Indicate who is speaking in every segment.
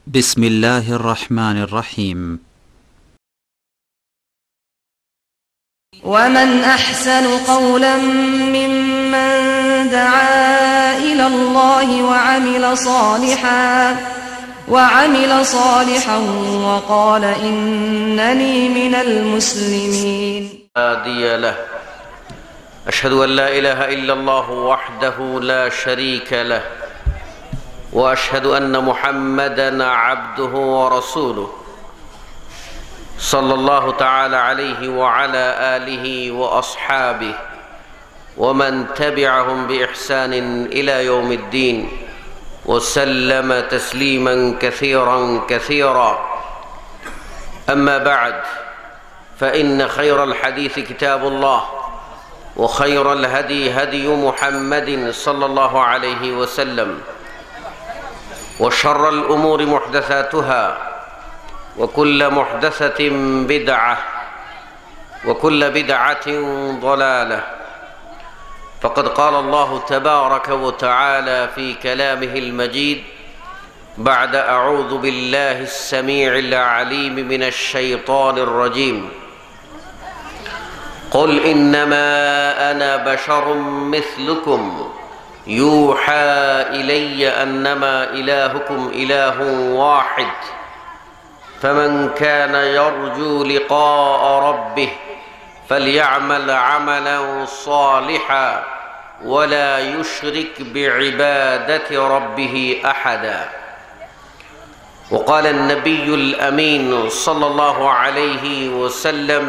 Speaker 1: بسم الله الرحمن الرحيم.
Speaker 2: ومن أحسن قولا ممن دعا إلى الله وعمل صالحا وقال إنني من المسلمين.
Speaker 3: هادي له أشهد أن لا إله إلا الله وحده لا شريك له وأشهد أن محمدا عبده ورسوله صلى الله تعالى عليه وعلى آله وأصحابه ومن تبعهم بإحسان إلى يوم الدين وسلم تسليما كثيرا كثيرا. أما بعد فإن خير الحديث كتاب الله وخير الهدي هدي محمد صلى الله عليه وسلم وشر الأمور محدثاتها وكل محدثة بدعة وكل بدعة ضلالة. فقد قال الله تبارك وتعالى في كلامه المجيد بعد أعوذ بالله السميع العليم من الشيطان الرجيم قل إنما أنا بشر مثلكم يوحى إلي أنما إلهكم إله واحد فمن كان يرجو لقاء ربه فليعمل عملا صالحا ولا يشرك بعبادة ربه أحدا. وقال النبي الأمين صلى الله عليه وسلم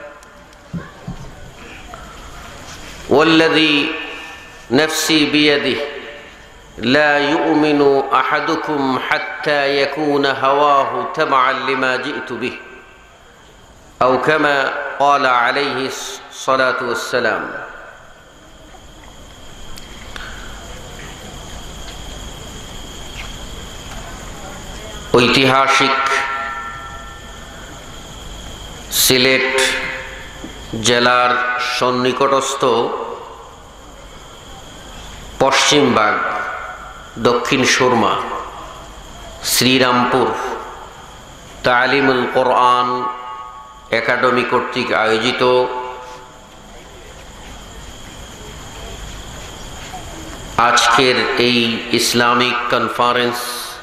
Speaker 3: والذي نفسي بيده لا يؤمن أحدكم حتى يكون هواه تبعا لما جئت به أو كما قال عليه الصلاة والسلام. ঐতিহাসিক সিলেট জেলার সন্নিকটস্থ পশ্চিমবাগ দক্ষিণ সুরমা শ্রীরামপুর তালিমুল কোরআন একাডেমি কর্তৃক আয়োজিত আজকের এই ইসলামিক কনফারেন্স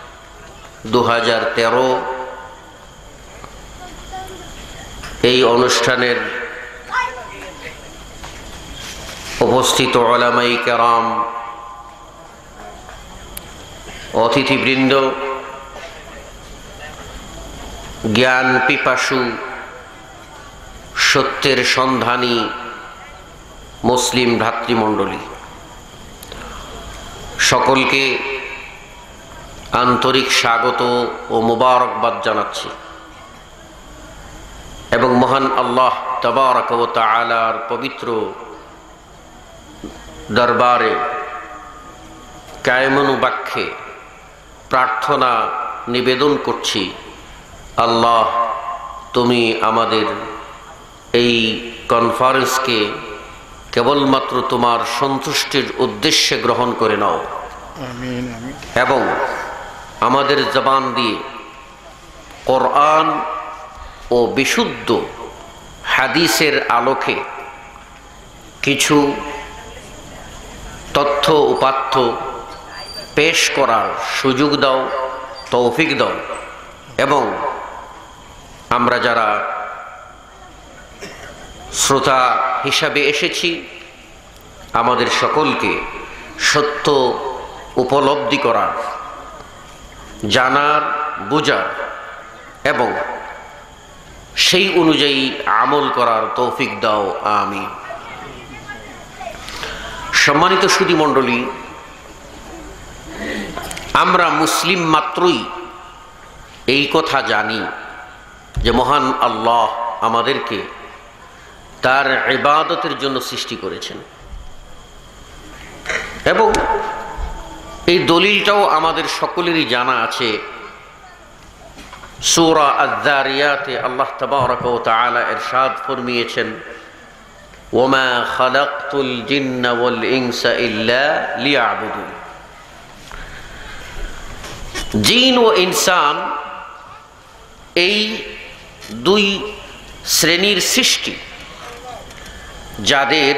Speaker 3: 2013 এই অনুষ্ঠানের উপস্থিত উলামায়ে কেরাম, অতিথিবৃন্দ, জ্ঞান পিপাসু সত্যের সন্ধানী মুসলিম ভ্রাতৃমণ্ডলী, সকলকে আন্তরিক স্বাগত ও মুবারকবাদ জানাচ্ছি এবং মহান আল্লাহ তাবারক ওয়া তাআলার পবিত্র দরবারে কায়মানুবাক্যে প্রার্থনা নিবেদন করছি, আল্লাহ তুমি আমাদের এই কনফারেন্সকে কেবলমাত্র তোমার সন্তুষ্টির উদ্দেশ্যে গ্রহণ করে নাও এবং আমাদের জবান দিয়ে কোরআন ও বিশুদ্ধ হাদিসের আলোকে কিছু তথ্য উপাত্ত পেশ করার সুযোগ দাও, তৌফিক দাও এবং আমরা যারা শ্রোতা হিসাবে এসেছি আমাদের সকলকে সত্য উপলব্ধি করার, জানার, বুঝার এবং সেই অনুযায়ী আমল করার তৌফিক দাও, আমিন। সম্মানিত সুধী মণ্ডলী, আমরা মুসলিম মাত্রই এই কথা জানি যে মহান আল্লাহ আমাদেরকে তার ইবাদতের জন্য সৃষ্টি করেছেন এবং এই দলিলটাও আমাদের সকলেরই জানা আছে। সূরা আয-যারিয়াতে আল্লাহ তাবারক ওয়া তাআলা ইরশাদ ফরমিয়েছেন, ওয়ামা খালাকতুল জিন্না ওয়াল ইনসা ইল্লা লিয়াবুদুন। জিন ও ইনসান এই দুই শ্রেণীর সৃষ্টি, যাদের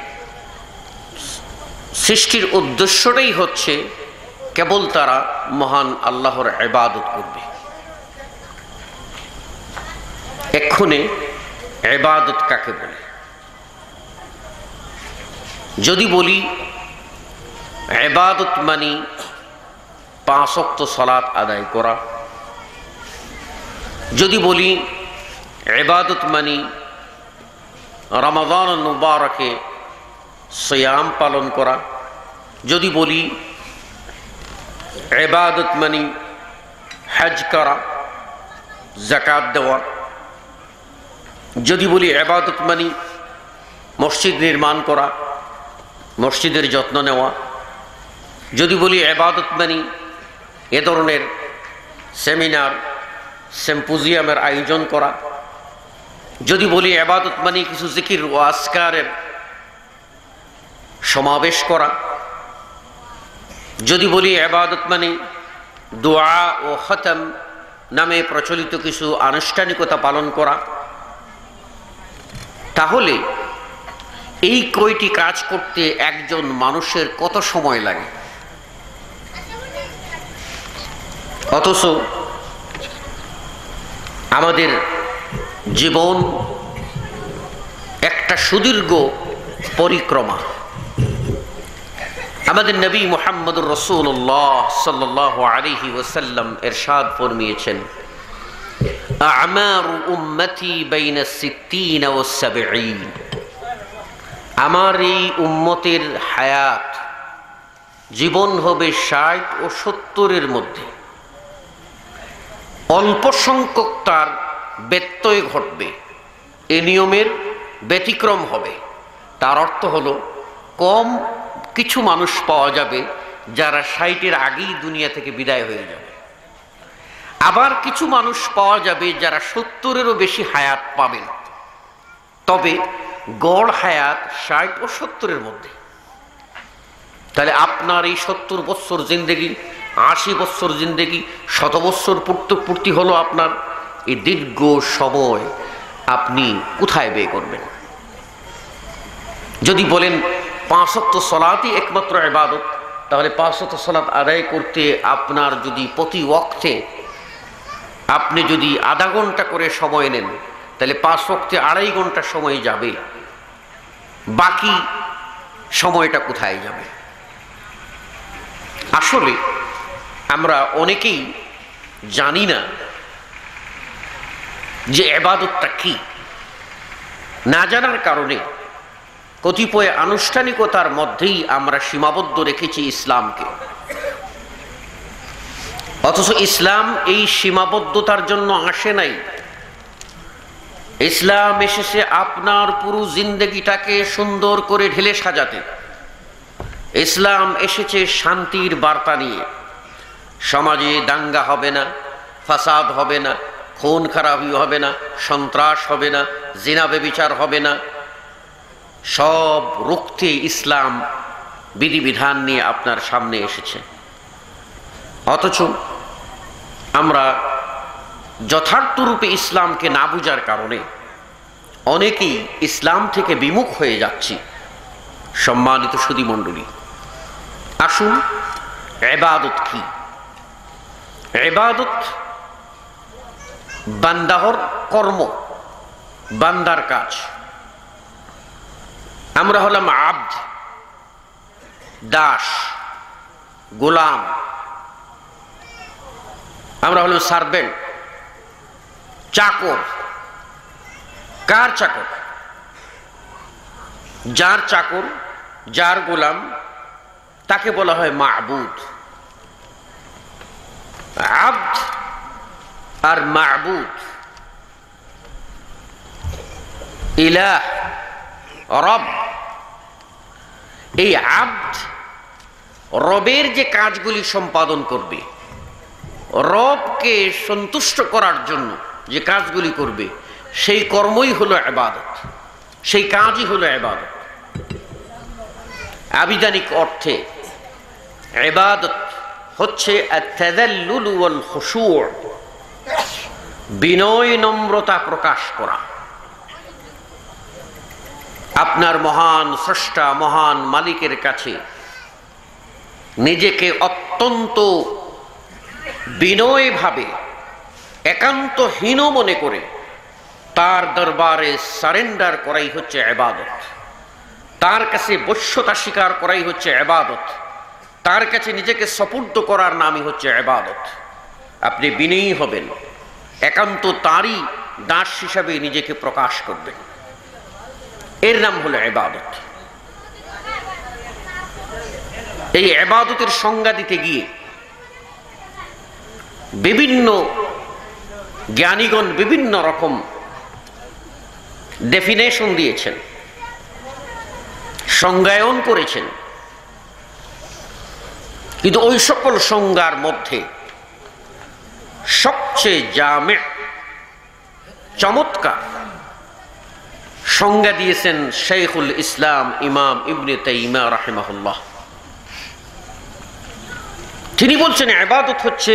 Speaker 3: সৃষ্টির উদ্দেশ্যটাই হচ্ছে কেবল তারা মহান আল্লাহর ইবাদত করবে। এক্ষণে ইবাদত কাকে বলে? যদি বলি ইবাদত মানে 5 ওয়াক্ত সালাত আদায় করা, যদি বলি ইবাদত মানে রমাদান মুবারকে সিয়াম পালন করা, যদি বলি ইবাদত মানে হজ করা, যাকাত দেওয়া, যদি বলি ইবাদত মানে মসজিদ নির্মাণ করা, মসজিদের যত্ন নেওয়া, যদি বলি ইবাদত মানে এ ধরনের সেমিনার সিম্পোজিয়ামের আয়োজন করা, যদি বলি ইবাদত মানে কিছু জিকির ও আজকারের সমাবেশ করা, যদি বলি ইবাদত মানে দোয়া ও খতম নামে প্রচলিত কিছু আনুষ্ঠানিকতা পালন করা, তাহলে এই কয়টি কাজ করতে একজন মানুষের কত সময় লাগে? অথচ আমাদের জীবন একটা সুদীর্ঘ পরিক্রমা। আমাদের নবী মুহাম্মদুর রাসূলুল্লাহ সাল্লাল্লাহু আলাইহি ওয়াসাল্লাম ইরশাদ ফরমিয়েছেন, আমারু উম্মতি বাইনা 60 ওয়া 70। আমার এই উম্মতের হায়াত জীবন হবে 60 ও 70-এর মধ্যে। অল্প সংখ্যক তার ব্যত্যয় ঘটবে, এ নিয়মের ব্যতিক্রম হবে। তার অর্থ হলো কম কিছু মানুষ পাওয়া যাবে যারা 60-এর আগেই দুনিয়া থেকে বিদায় হয়ে যাবে, আবার কিছু মানুষ পাওয়া যাবে যারা 70-এরও বেশি হায়াত পাবেন। তবে গড় হায়াত 60 ও 70-এর মধ্যে। তাহলে আপনার এই 70 বছর জিন্দেগি, 80 বছর জিন্দেগি, 100 বছর পূর্তি হলো আপনার এই দীর্ঘ সময় আপনি কোথায় ব্যয় করবেন? যদি বলেন 5 ওয়াক্ত সালাতই একমাত্র ইবাদত, তাহলে 5 ওয়াক্ত সালাত আদায় করতে আপনার যদি প্রতি ওয়াক্তে আপনি যদি আধা ঘন্টা করে সময় নেন, তাহলে 5 ওয়াক্তে 2.5 ঘন্টা সময় যাবে। বাকি সময়টা কোথায় যাবে? আসলে আমরা অনেকেই জানি না যে ইবাদতটা কি। না জানার কারণে কতিপয় আনুষ্ঠানিকতার মধ্যেই আমরা সীমাবদ্ধ রেখেছি ইসলামকে। অথচ ইসলাম এই সীমাবদ্ধতার জন্য আসে নাই। ইসলাম এসেছে আপনার পুরো জিন্দেগিটাকে সুন্দর করে ঢেলে সাজাতে। ইসলাম এসেছে শান্তির বার্তা নিয়ে। সমাজে দাঙ্গা হবে না, ফাসাদ হবে না, খুন খারাপি হবে না, সন্ত্রাস হবে না, জিনা ব্যভিচার হবে না। সব রুখতে ইসলাম বিধিবিধান নিয়ে আপনার সামনে এসেছে। অথচ আমরা যথার্থরূপে ইসলামকে না বুঝার কারণে অনেকেই ইসলাম থেকে বিমুখ হয়ে যাচ্ছি। সম্মানিত সুধীমণ্ডলী, আসুন ইবাদত কি? ইবাদত বান্দাহর কর্ম, বান্দার কাজ। আমরা হলাম আব্দ, দাস, গোলাম। আমরা হলাম সার্ভেন্ট, চাকর। কার চাকর? যার চাকর, যার গোলাম, তাকে বলা হয় মাবুদ। আব্দ আর মাবুদ, ইলাহ, রব। এই আব্দ রবের যে কাজগুলি সম্পাদন করবে, রবকে সন্তুষ্ট করার জন্য যে কাজগুলি করবে, সেই কর্মই হলো ইবাদত, সেই কাজই হলো ইবাদত। আবিধানিক অর্থে ইবাদত হচ্ছে আত-তাযাল্লুল ওয়াল খুশু', বিনয় নম্রতা প্রকাশ করা। আপনার মহান স্রষ্টা, মহান মালিকের কাছে নিজেকে অত্যন্ত বিনয়ভাবে একান্তহীন মনে করে তার দরবারে সারেন্ডার করাই হচ্ছে ইবাদত। তার কাছে বশ্যতা স্বীকার করাই হচ্ছে ইবাদত। তার কাছে নিজেকে সুপুর্দ করার নামই হচ্ছে ইবাদত। আপনি বিনয়ী হবেন, একান্ত তারই দাস হিসাবে নিজেকে প্রকাশ করবেন, এর নাম হলো ইবাদত। এই ইবাদতের সংজ্ঞা দিতে গিয়ে বিভিন্ন জ্ঞানীগণ বিভিন্ন রকম ডেফিনেশন দিয়েছেন, সংজ্ঞায়ন করেছেন, কিন্তু ওই সকল সংজ্ঞার মধ্যে সবচেয়ে জামে চমৎকার সংজ্ঞা দিয়েছেন শাইখুল ইসলাম ইমাম ইবনে তাইমিয়া রাহিমাহুল্লাহ। তিনি বলছেন ইবাদত হচ্ছে,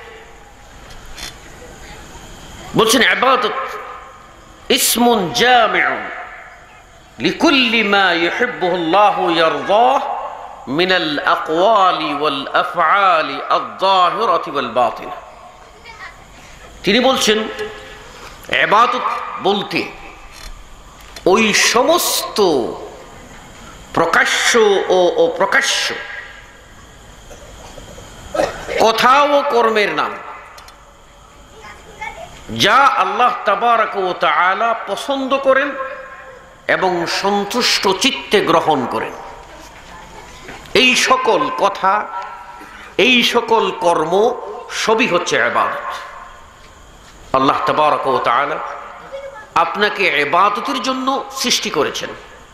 Speaker 3: বলছেন ইবাদত ইসমুন জামিউন লিকুল্লি মা ইউহিব্বুহুল্লাহু ইয়ারদাহ মিনাল আকওয়ালি ওয়াল আফআলি আয-যাহিরাতি ওয়াল বাতিনা। তিনি বলছেন ইবাদত বলতে ওই সমস্ত প্রকাশ্য ও অপ্রকাশ্য কথা ও কর্মের নাম যা আল্লাহ তাবারক ওয়া তাআলা পছন্দ করেন এবং সন্তুষ্ট চিত্তে গ্রহণ করেন। এই সকল কথা, এই সকল কর্ম সবই হচ্ছে ইবাদত। আল্লাহ তাবারক ওয়া তাআলা আপনাকে ইবাদতের জন্য সৃষ্টি করেছেন।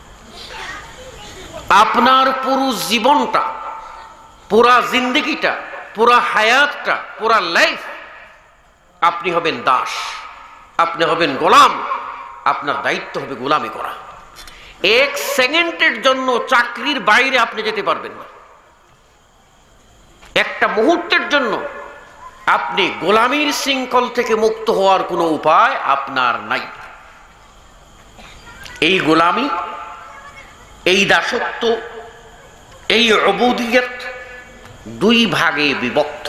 Speaker 3: আপনার পুরো জীবনটা, পুরা জিন্দেগিটা, পুরা হায়াতটা, পুরা লাইফ আপনি হবেন দাস, আপনি হবেন গোলাম। আপনার দায়িত্ব হবে গোলামি করা। এক সেকেন্ডের জন্য চাকরির বাইরে আপনি যেতে পারবেন না। একটা মুহূর্তের জন্য আপনি গোলামির শৃঙ্খল থেকে মুক্ত হওয়ার কোনো উপায় আপনার নাই। এই গোলামি, এই দাসত্ব, এই উবুদিয়ত দুই ভাগে বিভক্ত।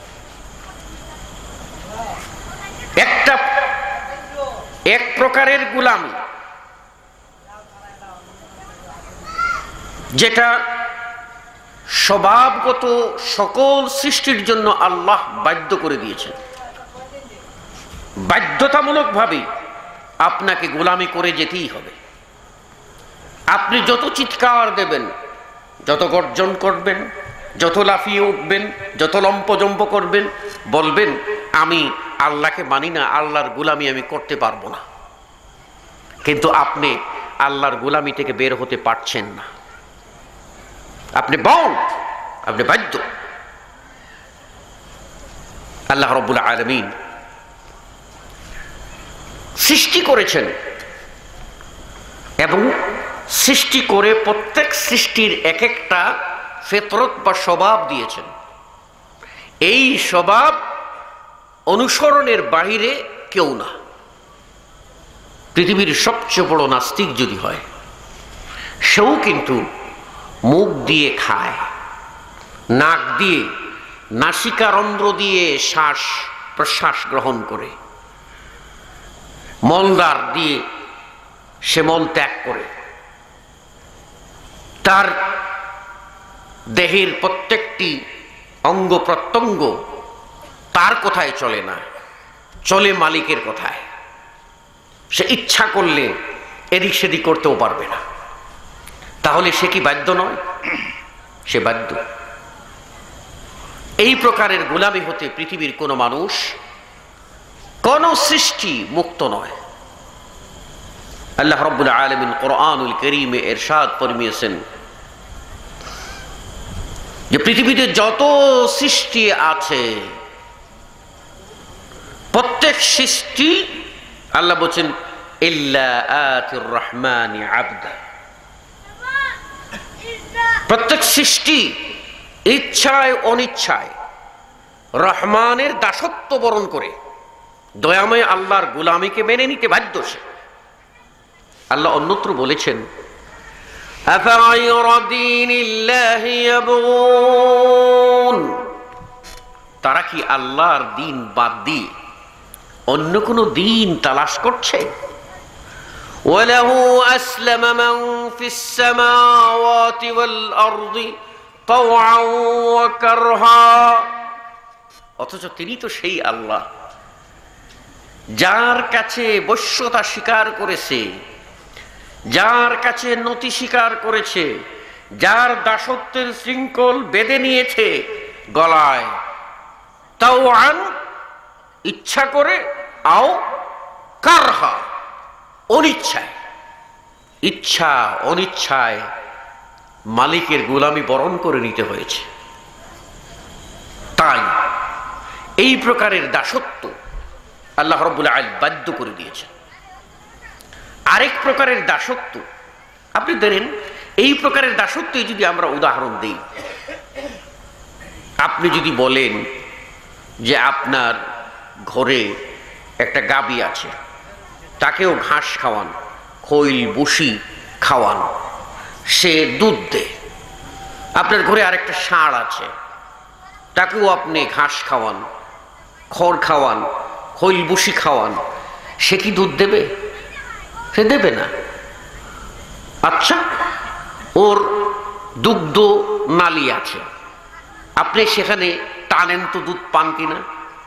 Speaker 3: একটা এক প্রকারের গোলামি যেটা স্বভাবগত সকল সৃষ্টির জন্য আল্লাহ বাধ্য করে দিয়েছেন। বাধ্যতামূলকভাবে আপনাকে গোলামি করে যেতেই হবে। আপনি যত চিৎকার দেবেন, যত গর্জন করবেন, যত লাফিয়ে উঠবেন, যত লম্পজম্প করবেন, বলবেন আমি আল্লাহকে মানি না, আল্লাহর গোলামি আমি করতে পারবো না, কিন্তু আপনি আল্লাহর গোলামি থেকে বের হতে পারছেন না। আপনি বাউন্ড, আপনি বাধ্য। আল্লাহ রাব্বুল আলামিন সৃষ্টি করেছেন এবং সৃষ্টি করে প্রত্যেক সৃষ্টির এক একটা ফিতরত বা স্বভাব দিয়েছেন। এই স্বভাব অনুসরণের বাহিরে কেউ না। পৃথিবীর সবচেয়ে বড় নাস্তিক যদি হয়, সেও কিন্তু মুখ দিয়ে খায়, নাক দিয়ে, নাসিকারন্ধ্র দিয়ে শ্বাস প্রশ্বাস গ্রহণ করে, মলদ্বার দিয়ে সে মল ত্যাগ করে। তার দেহের প্রত্যেকটি অঙ্গ প্রত্যঙ্গ তার কথায় চলে না, চলে মালিকের কথায়। সে ইচ্ছা করলে এদিক সেদিক করতেও পারবে না। তাহলে সে কি বাধ্য নয়? সে বাধ্য। এই প্রকারের গোলামি হতে পৃথিবীর কোনো মানুষ, কোন সৃষ্টি মুক্ত নয়। আল্লাহ রাব্বুল আলামিন কোরআনুল কারীমে ইরশাদ ফরমিয়েছেন যে পৃথিবীতে যত সৃষ্টি আছে, প্রত্যেক সৃষ্টি আল্লাহ বলেন ইল্লা আতির রহমানি আবদা। প্রত্যেক সৃষ্টি ইচ্ছায় অনিচ্ছায় রহমানের দাসত্ব বরণ করে দয়াময় আল্লাহর গোলামীকে মেনে নিতে বাধ্য সে। আল্লাহ অন্যত্র বলেছেন, আফাগায়রা দীনিল্লাহি ইয়াবগুন, তারা কি আল্লাহর দিন বাদ দিয়ে অন্য কোন দিন তালাশ করছে? ওয়ালাহু আসলামা মান ফিস সামাওয়াতি ওয়াল আরদি তাওআন ওয়া কারহা, অথচ তিনি তো সেই আল্লাহ যার কাছে বশ্যতা স্বীকার করেছে, যার কাছে নতি স্বীকার করেছে, যার দাসত্বের শৃঙ্খল বেঁধে নিয়েছে গলায়, তাওআন ইচ্ছা করে, আও কারহা অনিচ্ছায়। ইচ্ছা অনিচ্ছায় মালিকের গোলামি বরণ করে নিতে হয়েছে। তাই এই প্রকারের দাসত্ব আল্লাহ রাব্বুল আলামিন বাধ্য করে দিয়েছেন। আরেক প্রকারের দাসত্ব আপনি ধরেন, এই প্রকারের দাসত্বই যদি আমরা উদাহরণ দিই, আপনি যদি বলেন যে আপনার ঘরে একটা গাবি আছে, তাকেও ঘাস খাওয়ান, খৈল বসি খাওয়ান, সে দুধ দেয়। আপনার ঘরে আরেকটা ষাঁড় আছে, তাকেও আপনি ঘাস খাওয়ান, খড় খাওয়ান, খৈল বসি খাওয়ান, সে কি দুধ দেবে? সে দেবে না। আচ্ছা, ওর দুগ্ধ নালী আছে, আপনি সেখানে টানেন তো দুধ পান কিনা?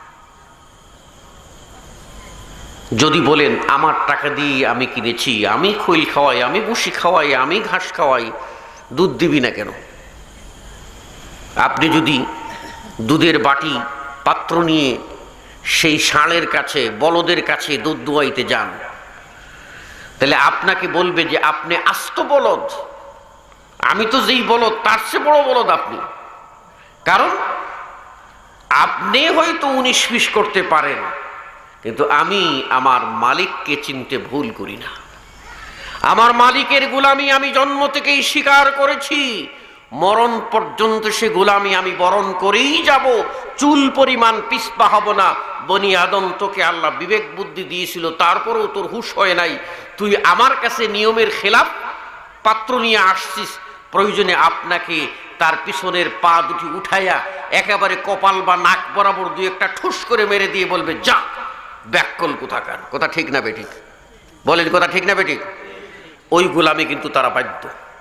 Speaker 3: যদি বলেন আমার টাকা দিয়ে আমি কিনেছি, আমি খৈল খাওয়াই, আমি বসি খাওয়াই, আমি ঘাস খাওয়াই, দুধ দিবি না কেন? আপনি যদি দুধের বাটি পাত্র নিয়ে সেই ষাঁড়ের কাছে, বলদের কাছে দুধ দুয়াইতে যান, তাহলে আপনাকে বলবে যে আপনি আস্ত বলদ, আমি তো যেই বলদ তার চেয়ে বড় বলদ আপনি। কারণ আপনি হয়তো 19-20 করতে পারেন, কিন্তু আমি আমার মালিককে চিনতে ভুল করি না। আমার মালিকের গোলামি আমি জন্ম থেকেই স্বীকার করেছি, মরণ পর্যন্ত সে গোলামি আমি বরণ করেই যাব, চুল পরিমাণ পিছপা হব না। বনি আদম, তোকে আল্লাহ বিবেক বুদ্ধি দিয়েছিল, তারপরেও তোর হুঁশ হয় নাই, তুই আমার কাছে নিয়মের খেলাফ পাত্র নিয়ে আসছিস। প্রয়োজনে আপনাকে তার পিছনের পা দুটি উঠাইয়া একেবারে কপাল বা নাক বরাবর দুই একটা ঠুস করে মেরে দিয়ে বলবে, যা ব্যাককল কোথাকার। কথা ঠিক না বেঠিক? বলেন কথা ঠিক না বেঠিক? ওই গোলামি কিন্তু তারা বাধ্য।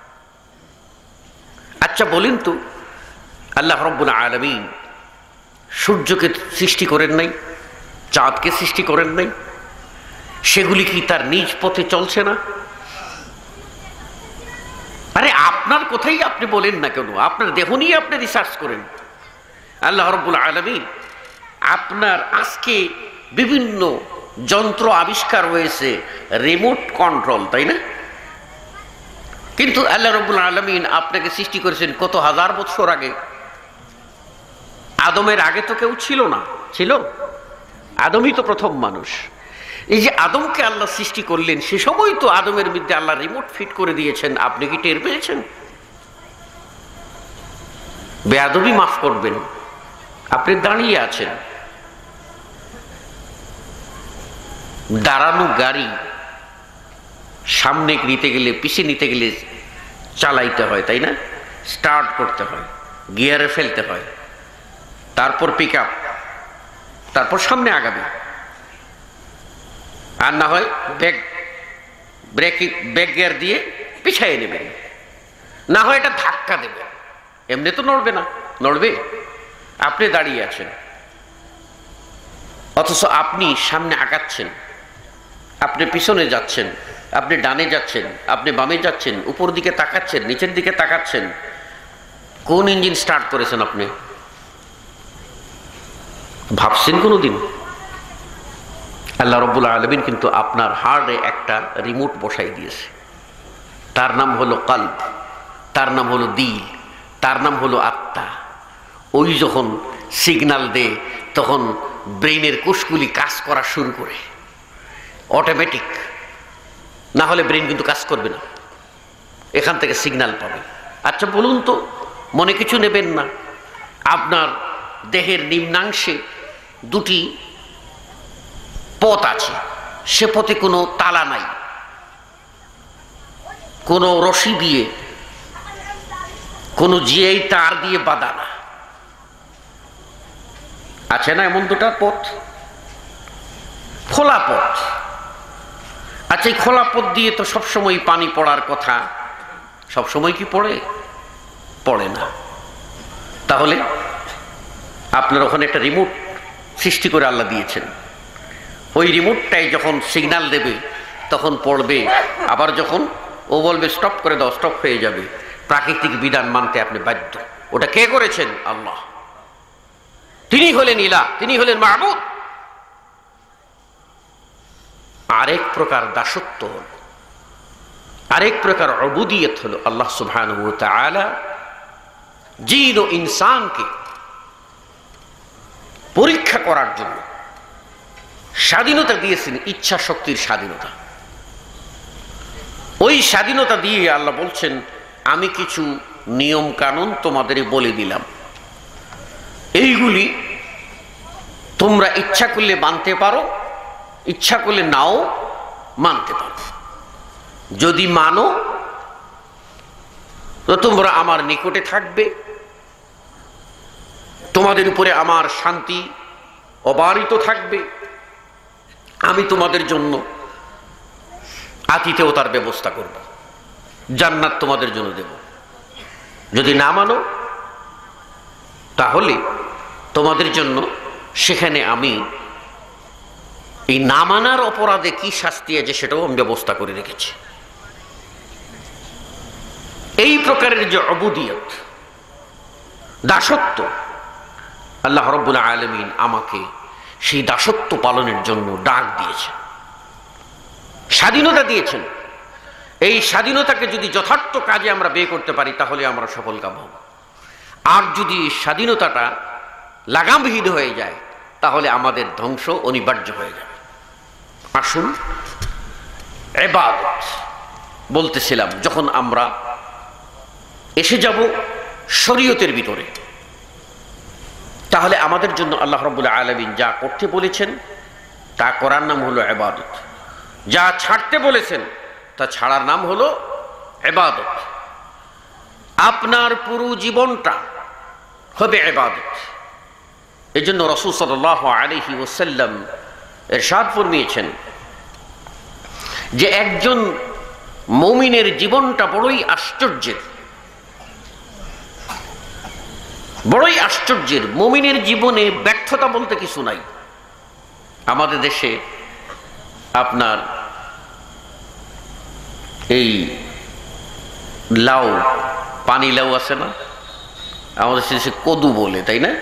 Speaker 3: আচ্ছা বলেন তো, আল্লাহ রাব্বুল আলামিন সূর্যকে সৃষ্টি করেন নাই, চাঁদকে সৃষ্টি করেন নাই? সেগুলি কি তার নিজ পথে চলছে না? আরে আপনার কথাই আপনি বলেন না কেন, আপনার দেহ নিয়ে আপনি রিসার্চ করেন। আল্লাহ রাব্বুল আলামিন আপনার আজকে বিভিন্ন যন্ত্র আবিষ্কার হয়েছে, রিমোট কন্ট্রোল, তাই না? কিন্তু আল্লাহ রাব্বুল আলামিন আপনাকে সৃষ্টি করেছেন কত হাজার বছর আগে। আদমের আগে তো কেউ ছিল না, ছিল? আদমই তো প্রথম মানুষ। এই যে আদমকে আল্লাহ সৃষ্টি করলেন, সে সময় তো আদমের মধ্যে আল্লাহ রিমোট ফিট করে দিয়েছেন। আপনি কি টের পেয়েছেন? বেয়াদবি মাফ করবেন, আপনি দাঁড়িয়ে আছেন, দাঁড়ানো গাড়ি সামনে নিতে গেলে, পিছিয়ে নিতে গেলে চালাইতে হয়, তাই না? স্টার্ট করতে হয়, গিয়ারে ফেলতে হয়, তারপর পিক আপ, তারপর সামনে আগাবে। আর না হয় ব্রেক গিয়ার দিয়ে পিছাইয়ে নেবেন, না হয় এটা ধাক্কা দেবে। এমনি তো নড়বে না, নড়বে? আপনি দাঁড়িয়ে আছেন, অথচ আপনি সামনে আগাচ্ছেন, আপনি পিছনে যাচ্ছেন, আপনি ডানে যাচ্ছেন, আপনি বামে যাচ্ছেন, উপর দিকে তাকাচ্ছেন, নিচের দিকে তাকাচ্ছেন। কোন ইঞ্জিন স্টার্ট করেছেন আপনি? ভাবছেন কোনোদিন? আল্লাহ রাব্বুল আলামিন কিন্তু আপনার হার্টে একটা রিমোট বসাই দিয়েছে, তার নাম হলো কলব, তার নাম হলো দিল, তার নাম হলো আত্মা। ওই যখন সিগন্যাল দেয় তখন ব্রেইনের কোষগুলি কাজ করা শুরু করে অটোমেটিক, না হলে ব্রেইন কিন্তু কাজ করবে না, এখান থেকে সিগন্যাল পাবে। আচ্ছা বলুন তো, মনে কিছু নেবেন না, আপনার দেহের নিম্নাংশে দুটি পথ আছে, সে পথে কোনো তালা নাই, কোনো রশি দিয়ে, কোনো জিআই তার দিয়ে বাঁধা না। আছে না এমন দুটা পথ? খোলা পথ। আচ্ছা, এই খোলা পথ দিয়ে তো সবসময় পানি পড়ার কথা, সবসময় কি পড়ে? পড়ে না। তাহলে আপনার ওখানে একটা রিমোট সৃষ্টি করে আল্লাহ দিয়েছেন, ওই রিমোটটাই যখন সিগন্যাল দেবে তখন পড়বে, আবার যখন ও বলবে স্টপ করে দাও, স্টপ হয়ে যাবে। প্রাকৃতিক বিধান মানতে আপনি বাধ্য। ওটা কে করেছেন? আল্লাহ। তিনি হলেন ইলাহ, তিনি হলেন মাহবুব। আরেক প্রকার দাসত্ব হল, আরেক প্রকার উবুদিয়ত হলো আল্লাহ সুবহানাহু ওয়া তাআলা জিন ও ইনসানকে পরীক্ষা করার জন্য স্বাধীনতা দিয়েছেন, ইচ্ছা শক্তির স্বাধীনতা। ওই স্বাধীনতা দিয়ে আল্লাহ বলছেন, আমি কিছু নিয়ম কানুন তোমাদের বলে দিলাম, এইগুলি তোমরা ইচ্ছা করলে মানতে পারো, ইচ্ছা করলে নাও মানতে পারো। যদি মানো তো তোমরা আমার নিকটে থাকবে, তোমাদের উপরে আমার শান্তি অবারিত থাকবে, আমি তোমাদের জন্য আতিথেয়তার ব্যবস্থা করব, জান্নাত তোমাদের জন্য দেব। যদি না মানো তাহলে তোমাদের জন্য সেখানে আমি এই না মানার অপরাধে কি শাস্তি আছে সেটাও আমি ব্যবস্থা করে রেখেছি। এই প্রকারের যে উবুদিয়ত, দাসত্ব, আল্লাহ রাব্বুল আলামিন আমাকে সেই দাসত্ব পালনের জন্য ডাক দিয়েছেন, স্বাধীনতা দিয়েছেন। এই স্বাধীনতাকে যদি যথার্থ কাজে আমরা ব্যয় করতে পারি তাহলে আমরা সফল কাম হব। আর যদি স্বাধীনতাটা লাগামবিহীন হয়ে যায় তাহলে আমাদের ধ্বংস অনিবার্য হয়ে যাবে। আসুন, ইবাদত বলতেছিলাম, যখন আমরা এসে যাব শরীয়তের ভিতরে, তাহলে আমাদের জন্য আল্লাহ রাব্বুল আলামিন যা করতে বলেছেন তা করার নাম হলো ইবাদত, যা ছাড়তে বলেছেন তা ছাড়ার নাম হলো ইবাদত। আপনার পুরো জীবনটা হবে ইবাদত। এই জন্য রাসূল সাল্লাল্লাহু আলাইহি ওয়াসাল্লাম ইরশাদ ফরমিয়েছেন যে একজন মুমিনের জীবনটা বড়ই আশ্চর্যের, বড়ই আশ্চর্যের। মুমিনের জীবনে ব্যর্থতা বলতে কিছু নাই। আমাদের দেশে আপনার এই লাউ, পানি লাউ আছে না, আমাদের দেশে কদু বলে, তাই না?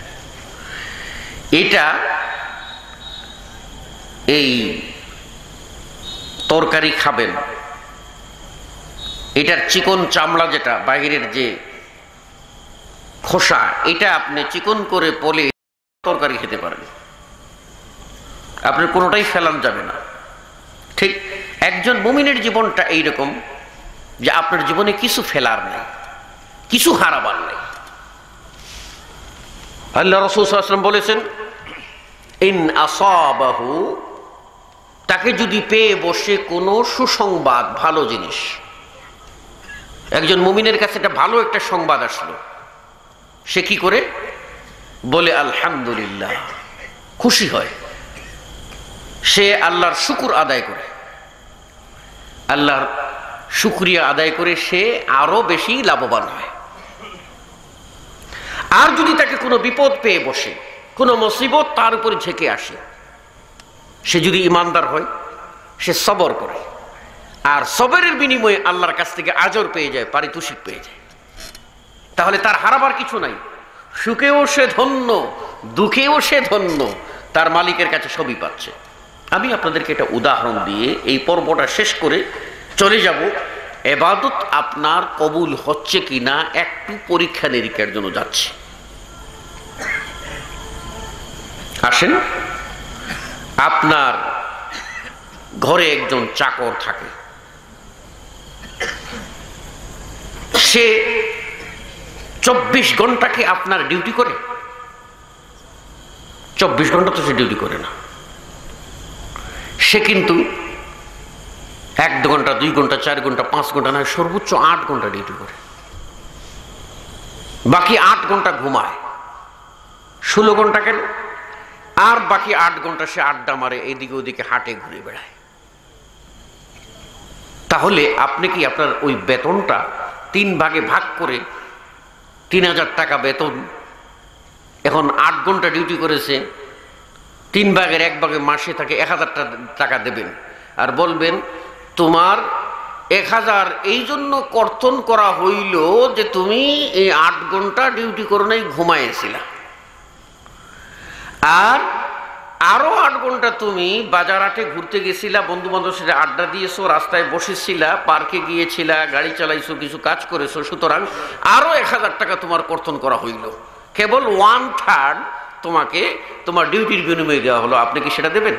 Speaker 3: এটা এই তরকারি খাবেন, এটার চিকন চামড়া যেটা বাইরের যে খোসা, এটা আপনি চিকন করে পলে তরকারি খেতে পারেন, আপনার কোনোটাই ফেলান যাবে না। ঠিক একজন মুমিনের জীবনটা এইরকম যে আপনার জীবনে কিছু ফেলার নাই, কিছু হারাবার নাই। আল্লাহ রাসূল সাল্লাল্লাহু আলাইহি ওয়াসাল্লাম বলেছেন, ইন আসাবাহু, তাকে যদি পেয়ে বসে কোনো সুসংবাদ, ভালো জিনিস, একজন মুমিনের কাছে একটা ভালো একটা সংবাদ আসলো, সে কি করে? বলে আলহামদুলিল্লাহ, খুশি হয়, সে আল্লাহর শুকর আদায় করে, আল্লাহর শুকরিয়া আদায় করে সে আরো বেশি লাভবান হয়। আর যদি তাকে কোনো বিপদ পেয়ে বসে, কোনো মুসিবত তার উপরে ঝেঁকে আসে, সে যদি ইমানদার হয় সে সবর করে, আর সবরের বিনিময়ে আল্লাহর কাছ থেকে আজর পেয়ে যায়, পারিতোষিক পেয়ে যায়, তাহলে তার হারাবার কিছু নাই। সুখেও সে ধন্য, দুঃখেও সে ধন্য, তার মালিকের কাছে সবই পাচ্ছে। আমি আপনাদেরকে একটা উদাহরণ দিয়ে এই পর্বটা শেষ করে চলে যাব। ইবাদত আপনার কবুল হচ্ছে কিনা একটু পরীক্ষা নিরীক্ষার জন্য যাচ্ছে। আসেন, আপনার ঘরে একজন চাকর থাকে, সে 24 ঘন্টা কি আপনার ডিউটি করে? 24 ঘন্টা তো সে ডিউটি করে না, সে কিন্তু 1 ঘন্টা 2 ঘন্টা 4 ঘন্টা 5 ঘন্টা না, সর্বোচ্চ 8 ঘন্টা ডিউটি করে, বাকি 8 ঘন্টা ঘুমায়। 16 ঘন্টা কেন? আর বাকি 8 ঘন্টা সে আড্ডা মারে, এদিকে ওদিকে হাঁটে, ঘুরে বেড়ায়। তাহলে আপনি কি আপনার ওই বেতনটা 3 ভাগে ভাগ করে 3000 টাকা বেতন, এখন 8 ঘন্টা ডিউটি করেছে, 3 ভাগের 1 ভাগে মাসে তাকে 1000 টাকা দেবেন, আর বলবেন তোমার 1000 এই জন্য কর্তন করা হইল যে তুমি এই 8 ঘন্টা ডিউটি করো নাই, ঘুমাইছিলা, আর আরো 8 ঘন্টা তুমি বাজার হাটে ঘুরতে গেছিলা, বন্ধু বান্ধবের সাথে আড্ডা দিয়েছো, রাস্তায় বসেছিলা, পার্কে গিয়েছিলা, গাড়ি চালাইছো, কিছু কাজ করেছো, সুতরাং আরো 1000 টাকা তোমার কর্তন করা হইল। কেবল 1/3 তোমাকে তোমার ডিউটির বিনিময়ে দেওয়া হলো। আপনি কি সেটা দেবেন?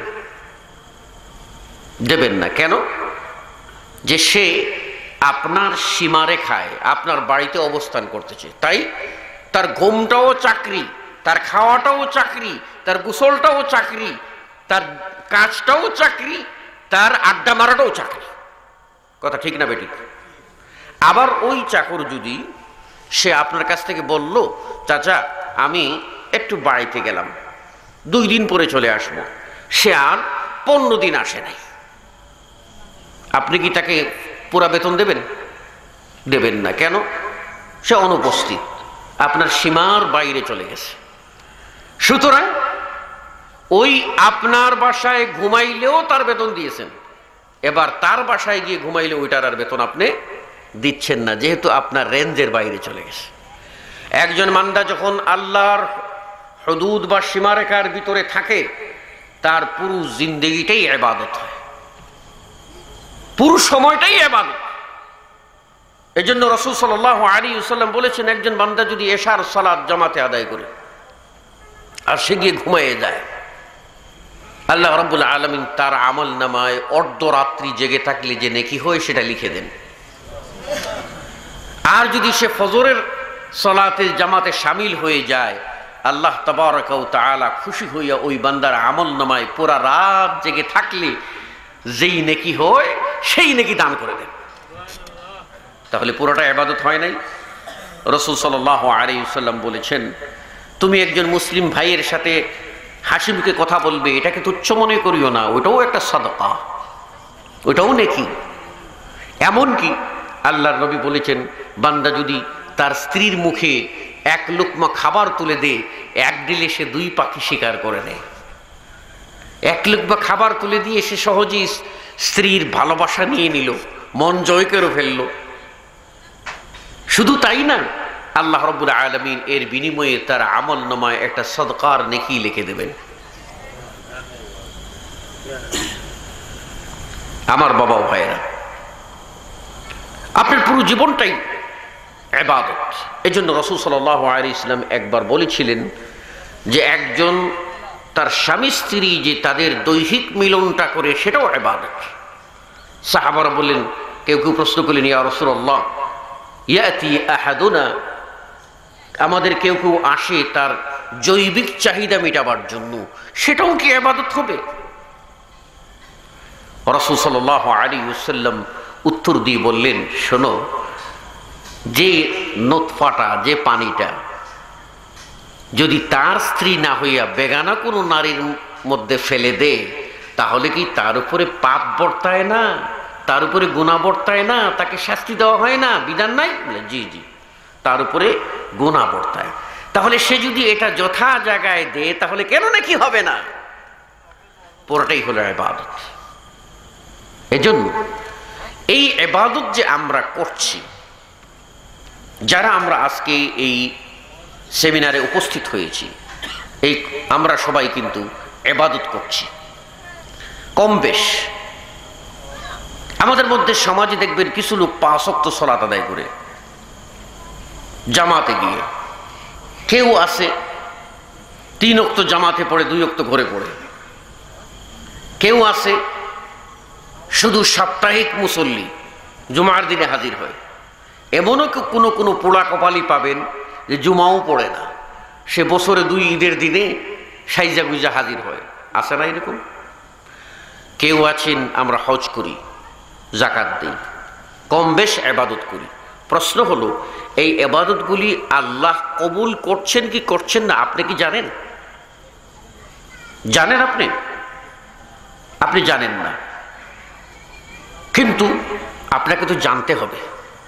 Speaker 3: দেবেন না। কেন? যে সে আপনার সীমারেখায় আপনার বাড়িতে অবস্থান করতেছে, তাই তার ঘুমটাও চাকরি, তার খাওয়াটাও চাকরি, তার গোসলটাও চাকরি, তার কাজটাও চাকরি, তার আড্ডা মারাটাও চাকরি। কথা ঠিক না বেঠিক? আবার ওই চাকর যদি সে আপনার কাছ থেকে বলল, চাচা আমি একটু বাড়িতে গেলাম, 2 দিন পরে চলে আসবো, সে আর 15 দিন আসে নাই, আপনি কি তাকে পুরা বেতন দেবেন? দেবেন না। কেন? সে অনুপস্থিত, আপনার সীমার বাইরে চলে গেছে। সুতরাং ওই আপনার বাসায় ঘুমাইলেও তার বেতন দিয়েছেন, এবার তার বাসায় গিয়ে ঘুমাইলে ওইটার আর বেতন আপনি দিচ্ছেন না, যেহেতু আপনার রেঞ্জের বাইরে চলে গেছে। একজন বান্দা যখন আল্লাহর হুদুদ বা সীমারেখার ভিতরে থাকে, তার পুরো জিন্দেগিটাই ইবাদত হয়, পুরো সময়টাই ইবাদত। এজন্য রাসূল সাল্লাল্লাহু আলাইহি ওয়াসাল্লাম বলেছেন, একজন বান্দা যদি এশার সালাত জামাতে আদায় করে আর সে গিয়ে ঘুমিয়ে যায়, আল্লাহ রাব্বুল আলামিন তার আমল নামায় অর্ধরাত্রি জেগে থাকলে যে নেকি হয় সেটা লিখে দেন। আর যদি সে ফজরের সালাতের জামাতে শামিল হয়ে যায়, আল্লাহ তাবারাকা ওয়া তাআলা খুশি হইয়া ওই বান্দার আমল নামায় পুরা রাত জেগে থাকলে যেই নেকি হয় সেই নেকি দান করে দেন। তাহলে পুরোটা ইবাদত হয় নাই? রাসূল সাল্লাল্লাহু আলাইহি ওয়াসাল্লাম বলেছেন, তুমি একজন মুসলিম ভাইয়ের সাথে হাসি মুখে কথা বলবে, এটাকে তুচ্ছ মনে করিও না, ওটাও একটা সাদাকা, ওটাও নেকি। এমনকি আল্লাহর নবী বলেছেন, বান্দা যদি তার স্ত্রীর মুখে 1 লুকমা খাবার তুলে দেয়, 1 ডিলে সে 2 পাখি শিকার করে নেয়। 1 লুকমা খাবার তুলে দিয়ে সে সহজেই স্ত্রীর ভালোবাসা নিয়ে নিল, মন জয় করে ফেলল। শুধু তাই না, আল্লাহ রাব্বুল আলামিন এর বিনিময়ে তার আমল নামায় একটা সাদকার নেকি লিখে দেবেন। আমার বাবা ও ভাইয়েরা, আপনার পুরো জীবনটাই ইবাদত। এজন্য রাসূল সাল্লাল্লাহু আলাইহি ওয়াসাল্লাম একবার বলেছিলেন যে একজন তার স্বামী স্ত্রী যে তাদের দৈহিক মিলনটা করে সেটাও ইবাদত। সাহাবারা বললেন, কেউ কেউ প্রশ্ন করলেন, ইয়া রাসূলুল্লাহ, ইয়াতি আহাদুনা, আমাদের কেউ কেউ আসে তার জৈবিক চাহিদা মেটাবার জন্য, সেটাও কি ইবাদত হবে? রাসূল সাল্লাল্লাহু আলাইহি ওয়াসাল্লাম উত্তর দিয়ে বললেন, শোনো, যে নতফাটা, যে পানিটা যদি তার স্ত্রী না হইয়া বেগানা কোনো নারীর মধ্যে ফেলে দে, তাহলে কি তার উপরে পাপ বর্তায় না, তার উপরে গুনাহ বর্তায় না, তাকে শাস্তি দেওয়া হয় না? বিধান নাই? জি জি, তার উপরে গুনাহ বর্তায়। তাহলে সে যদি এটা যথা জায়গায় দেয়, তাহলে কেন নাকি হবে না? পুরোটাই হলো ইবাদত। এজন্য এই ইবাদত যে আমরা করছি, যারা আমরা আজকে এই সেমিনারে উপস্থিত হয়েছি, এই আমরা সবাই কিন্তু ইবাদত করছি কম বেশ। আমাদের মধ্যে সমাজে দেখবেন কিছু লোক 5 ওয়াক্ত সালাত আদায় করে জামাতে গিয়ে, কেউ আছে 3 ওয়াক্ত জামাতে পড়ে 2 ওয়াক্ত ঘরে পড়ে, কেউ আছে শুধু সাপ্তাহিক মুসল্লি, জুমার দিনে হাজির হয়। এমনও কোনো পোড়া কপালি পাবেন যে জুমাও পড়ে না, সে বছরে 2 ঈদের দিনে সাইজা গুইজা হাজির হয়, আছে না এরকম? কেউ আছেন আমরা হজ করি, যাকাত দিই, কম বেশ ইবাদত করি। প্রশ্ন হলো এই ইবাদতগুলি আল্লাহ কবুল করছেন কি করছেন না আপনি কি জানেন? জানেন? আপনি জানেন না, কিন্তু আপনাকে তো জানতে হবে,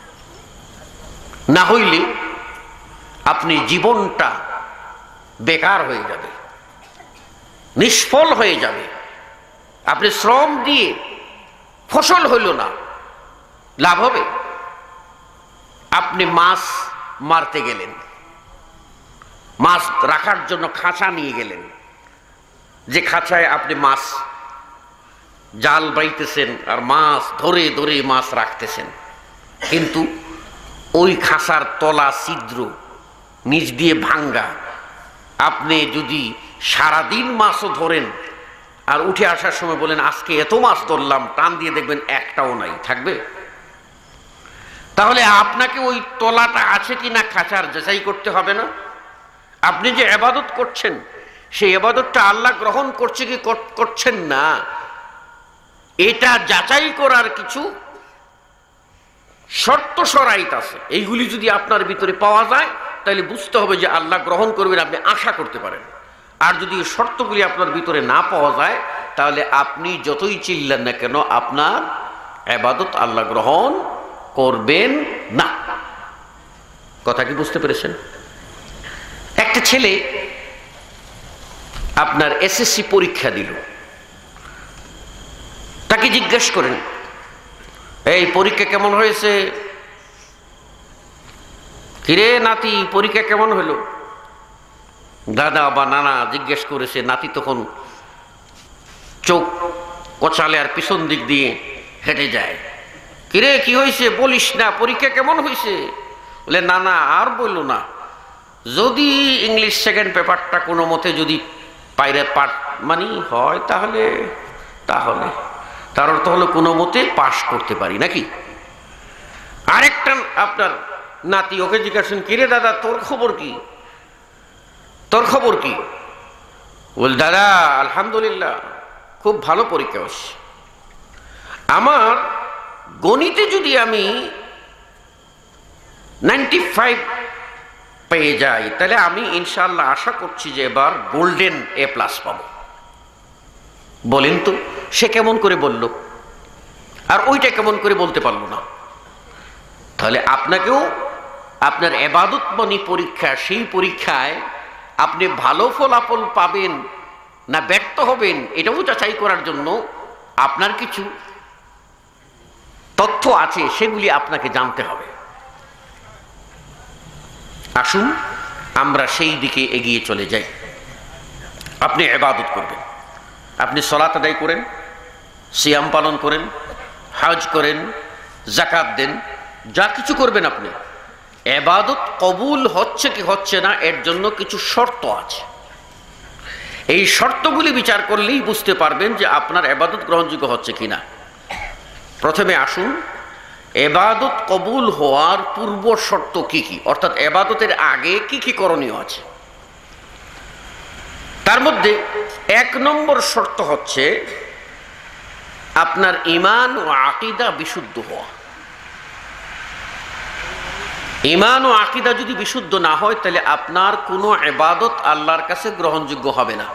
Speaker 3: না হইলে আপনি জীবনটা বেকার হয়ে যাবে, নিষ্ফল হয়ে যাবে। আপনি শ্রম দিয়ে ফসল হইল না, লাভ হবে? আপনি মাছ মারতে গেলেন, মাছ রাখার জন্য খাঁচা নিয়ে গেলেন, যে খাঁচায় আপনি মাছ জাল বাইতেছেন আর মাছ ধরে ধরে মাছ রাখতেছেন, কিন্তু ওই খাঁচার তলা ছিদ্র, নিচ দিয়ে ভাঙ্গা। আপনি যদি সারাদিন মাছও ধরেন আর উঠে আসার সময় বলেন আজকে এত মাছ ধরলাম, টান দিয়ে দেখবেন একটাও নাই, থাকবে? তাহলে আপনাকে ওই তলাটা আছে কিনা খাঁচার যাচাই করতে হবে না? আপনি যে ইবাদত করছেন সেই ইবাদতটা আল্লাহ গ্রহণ করছে কি করছেন না, এটা যাচাই করার কিছু শর্ত শরাইত আছে। এইগুলি যদি আপনার ভিতরে পাওয়া যায় তাহলে বুঝতে হবে যে আল্লাহ গ্রহণ করবেন, আপনি আশা করতে পারেন। আর যদি এই শর্তগুলি আপনার ভিতরে না পাওয়া যায় তাহলে আপনি যতই চিল্লেন না কেন আপনার ইবাদত আল্লাহ গ্রহণ করবেন না। কথা কি বুঝতে পেরেছেন? একটা ছেলে আপনার এসএসসি পরীক্ষা দিল, তাকে জিজ্ঞেস করেন এই পরীক্ষা কেমন হয়েছে? কিরে নাতি পরীক্ষা কেমন হলো? দাদা বা নানা জিজ্ঞেস করেছে, নাতি তখন চোখ কচালে আর পিছন দিক দিয়ে হেঁটে যায়। কিরে কি হয়েছে? বলিস না, পরীক্ষা কেমন হয়েছে? বলে না না আর বললো না, যদি ইংলিশ সেকেন্ড পেপারটা কোনো মতে যদি পাইরে পাঠ মানি হয় তাহলে তার অর্থ হলো কোনো মতে পাশ করতে পারি নাকি। আরেকটা আপনার নাতি ওকে জিজ্ঞাসা, কিরে দাদা তোর খবর কি? বল দাদা আলহামদুলিল্লাহ খুব ভালো পরীক্ষা হচ্ছে, আমার গণিতে যদি আমি 95 পেয়ে যাই তাহলে আমি ইনশাআল্লাহ আশা করছি যে এবার গোল্ডেন A+ পাবো। বলেন তো সে কেমন করে বলল, আর ওইটা কেমন করে বলতে পারলো না? তাহলে আপনাকেও আপনার ইবাদত মনি পরীক্ষা, সেই পরীক্ষায় আপনি ভালো ফলাফল পাবেন না ব্যর্থ হবেন এটাও যাচাই করার জন্য আপনার কিছু তথ্য আছে, সেগুলি আপনাকে জানতে হবে। আসুন আমরা সেই দিকে এগিয়ে চলে যাই। আপনি ইবাদত করবেন, আপনি সালাত আদায় করেন, সিয়াম পালন করেন, হজ করেন, যাকাত দেন, যা কিছু করবেন আপনি, ইবাদত কবুল হচ্ছে কি হচ্ছে না এর জন্য কিছু শর্ত আছে। এই শর্তগুলি বিচার করলেই বুঝতে পারবেন যে আপনার ইবাদত গ্রহণযোগ্য হচ্ছে কিনা। প্রথমে আসুন ইবাদত কবুল হওয়ার পূর্ব শর্ত কি কি, অর্থাৎ ইবাদতের আগে কি কি করণীয় আছে। তার মধ্যে 1 নম্বর শর্ত হচ্ছে আপনার ঈমান ও আকীদা বিশুদ্ধ হওয়া। ঈমান ও আকীদা যদি বিশুদ্ধ না হয় তাহলে আপনার কোনো ইবাদত আল্লাহর কাছে গ্রহণযোগ্য হবে না।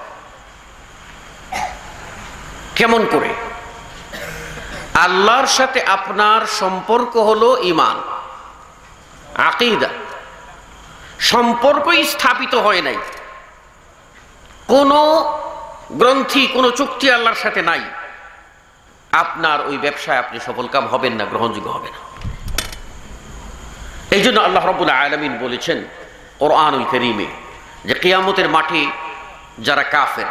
Speaker 3: কেমন করে? আল্লাহর সাথে আপনার সম্পর্ক হলো ঈমান, আকীদা, সম্পর্কই স্থাপিত হয় নাই, কোনো গ্রন্থি কোনো চুক্তি আল্লাহর সাথে নাই, আপনার ওই ব্যবসায় আপনি সফলকাম হবেন না, গ্রহণযোগ্য হবে না। এই জন্য আল্লাহ রাব্বুল আলামিন বলেছেন কোরআনুল কারীমে যে কিয়ামতের মাঠে যারা কাফের,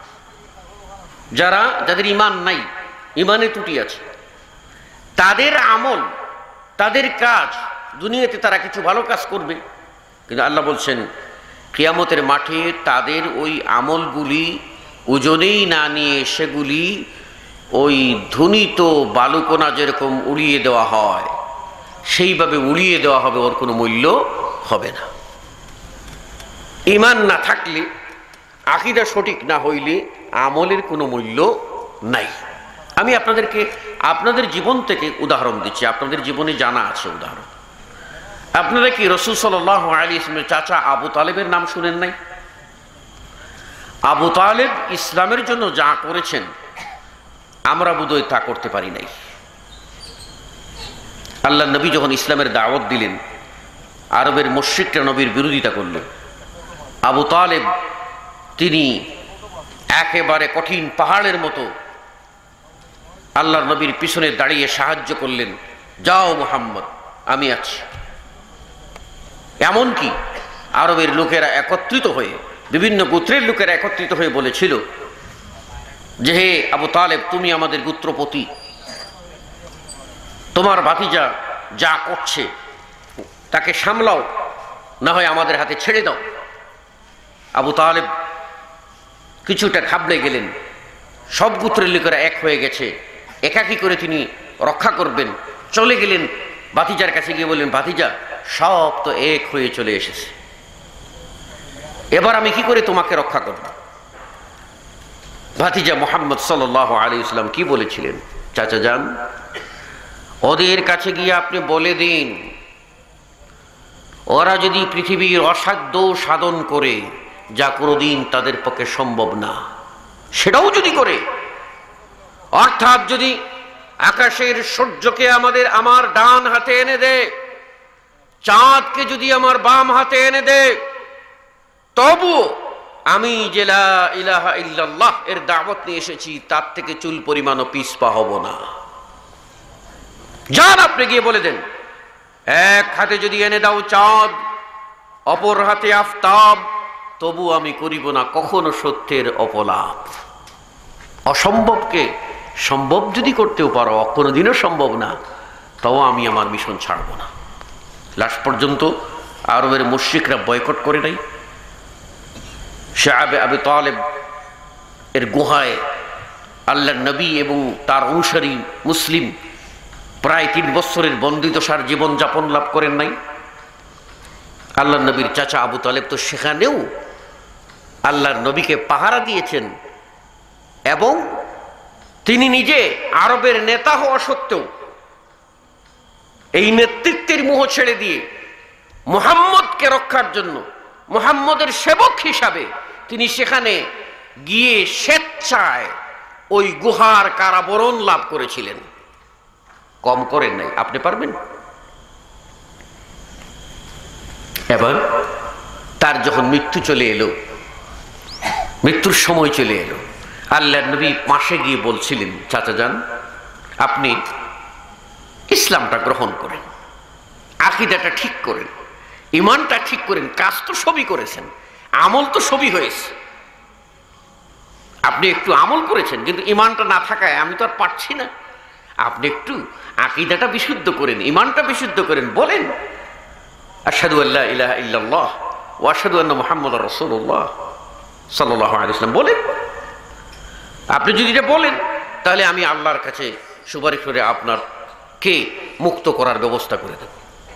Speaker 3: যাদের ঈমান নাই, ঈমানে ত্রুটি আছে, তাদের আমল, তাদের কাজ, দুনিয়াতে তারা কিছু ভালো কাজ করবে, কিন্তু আল্লাহ বলছেন কিয়ামতের মাঠে তাদের ওই আমলগুলি ওজনেই না নিয়ে সেগুলি ওই ধুনিত বালুকণা যেরকম উড়িয়ে দেওয়া হয় সেইভাবে উড়িয়ে দেওয়া হবে, ওর কোনো মূল্য হবে না। ঈমান না থাকলে আকীদা সঠিক না হইলে আমলের কোনো মূল্য নাই। আমি আপনাদেরকে আপনাদের জীবন থেকে উদাহরণ দিচ্ছি, আপনাদের জীবনে জানা আছে উদাহরণ। আপনারা কি রাসূল সাল্লাল্লাহু আলাইহি ওয়াসাল্লামের চাচা আবু তালেবের নাম শুনেন নাই? আবু তালেব ইসলামের জন্য যা করেছেন আমরা বোধহয় তা করতে পারি নাই। আল্লাহ নবী যখন ইসলামের দাওয়াত দিলেন, আরবের মুশরিকরা নবীর বিরোধিতা করল। আবু তালেব তিনি একেবারে কঠিন পাহাড়ের মতো আল্লাহর নবীর পিছনে দাঁড়িয়ে সাহায্য করলেন, যাও মুহাম্মদ আমি আছি। এমনকি আরবের লোকেরা একত্রিত হয়ে, বিভিন্ন গোত্রের লোকেরা একত্রিত হয়ে বলেছিল যে হে আবু তালেব, তুমি আমাদের গোত্রপতি, তোমার ভাতিজা যা করছে তাকে সামলাও, না হয় আমাদের হাতে ছেড়ে দাও। আবু তালেব কিছুটা ঘাবড়ে গেলেন, সব গোত্রের লোকেরা এক হয়ে গেছে, একাকী করে তিনি রক্ষা করবেন। চলে গেলেন ভাতিজার কাছে গিয়ে বললেন, ভাতিজা সব তো এক হয়ে চলে এসেছে, এবার আমি কি করে তোমাকে রক্ষা করব? ভাতিজা মুহাম্মদ সাল্লাল্লাহু আলাইহি ওয়াসাল্লাম কি বলেছিলেন, চাচা যান ওদের কাছে গিয়ে আপনি বলে দিন, ওরা যদি পৃথিবীর অসাধ্য সাধন করে যা কোনোদিন তাদের পক্ষে সম্ভব না, সেটাও যদি করে, অর্থাৎ যদি আকাশের সূর্যকে আমার ডান হাতে এনে দেয়, চাঁদকে যদি আমার বাম হাতে এনে দেয়, তবু আমি যে লা ইলাহা ইল্লাল্লাহ এর দাওয়াত নিয়ে এসেছি তার থেকে চুল পরিমাণও পিছপা হব না। যান আপনি গিয়ে বলে দেন, এক হাতে যদি এনে দাও চাঁদ, অপর হাতে আফতাব, তবু আমি করিব না কখনো সত্যের অপলাপ। অসম্ভবকে সম্ভব যদি করতেও পারো, কোনোদিনও সম্ভব না, তাও আমি আমার মিশন ছাড়ব না। লাস্ট পর্যন্ত আরবের মুশরিকরা বয়কট করে নাই। শাআবে আবু তালেব এর গুহায় আল্লাহর নবী এবং তার অনুসারী মুসলিম প্রায় 3 বছরের বন্দিদশার জীবন যাপন লাভ করেন নাই। আল্লাহর নবীর চাচা আবু তালেব তো সেখানেও আল্লাহর নবীকে পাহারা দিয়েছেন, এবং তিনি নিজে আরবের নেতা হওয়া সত্ত্বেও এই নেতৃত্বের মোহ ছেড়ে দিয়ে মুহাম্মদকে রক্ষার জন্য, মুহাম্মদের সেবক হিসাবে তিনি সেখানে গিয়ে স্বেচ্ছায় ওই গুহার কারাবরণ লাভ করেছিলেন। কম করেন নাই। আপনি পারবেন? এবার তার যখন মৃত্যু চলে এলো, মৃত্যুর সময় চলে এলো, আল্লাহর নবী পাশে গিয়ে বলছিলেন, চাচা যান আপনি ইসলামটা গ্রহণ করেন, আকীদাটা ঠিক করেন, ঈমানটা ঠিক করেন, কাজ তো সবই করেছেন, আমল তো সবই হয়েছে, আপনি একটু আমল করেছেন কিন্তু ঈমানটা না থাকায় আমি তো আর পারছি না, আপনি একটু আকীদাটা বিশুদ্ধ করেন, ঈমানটা বিশুদ্ধ করেন, বলেন আশহাদু আল্লা ইলাহা ইল্লাল্লাহ ওয়া আশহাদু আন্না মুহাম্মাদার রাসূলুল্লাহ সাল্লাল্লাহু আলাইহি ওয়াসাল্লাম বলেন। আপনি যদি এটা বলেন তাহলে আমি আল্লাহর কাছে সুপারিশ করে আপনারকে মুক্ত করার ব্যবস্থা করে দেব।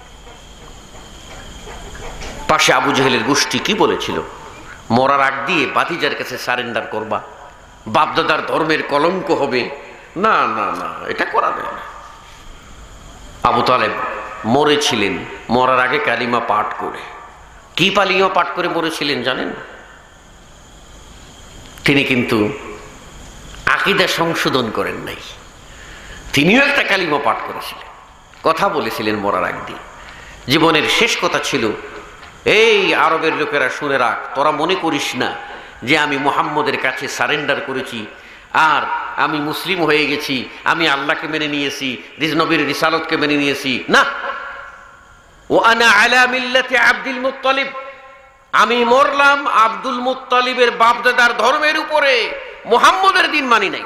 Speaker 3: পাশে আবু জেহেলের গোষ্ঠী কি বলেছিল, মরার আগ দিয়ে ভাতিজার কাছে সারেন্ডার করবা, বাপদাদার ধর্মের কলঙ্ক হবে, না না না, এটা করা যায় না। আবু তালেব মরেছিলেন মরার আগে কালিমা পাঠ করে। কি কালিমা পাঠ করে মরেছিলেন জানেন? তিনি কিন্তু আকীদা সংশোধন করেন নাই, তিনিও একটা কালিমা পাঠ করেছিলেন, কথা বলেছিলেন মরার আগ দিয়ে। জীবনের শেষ কথা ছিল, এই আরবের লোকেরা শুনে রাখ, তোরা মনে করিস না যে আমি মুহাম্মদের কাছে সারেন্ডার করেছি আর আমি মুসলিম হয়ে গেছি, আমি আল্লাহকে মেনে নিয়েছি, নবীর রিসালতকে মেনে নিয়েছি, না। ওয়া আনা আলা মিল্লাতি আব্দুল মুত্তালিব, আমি মরলাম আব্দুল মুত্তালিবের বাপদাদার ধর্মের উপরে, মুহাম্মদের দিন মানি নাই।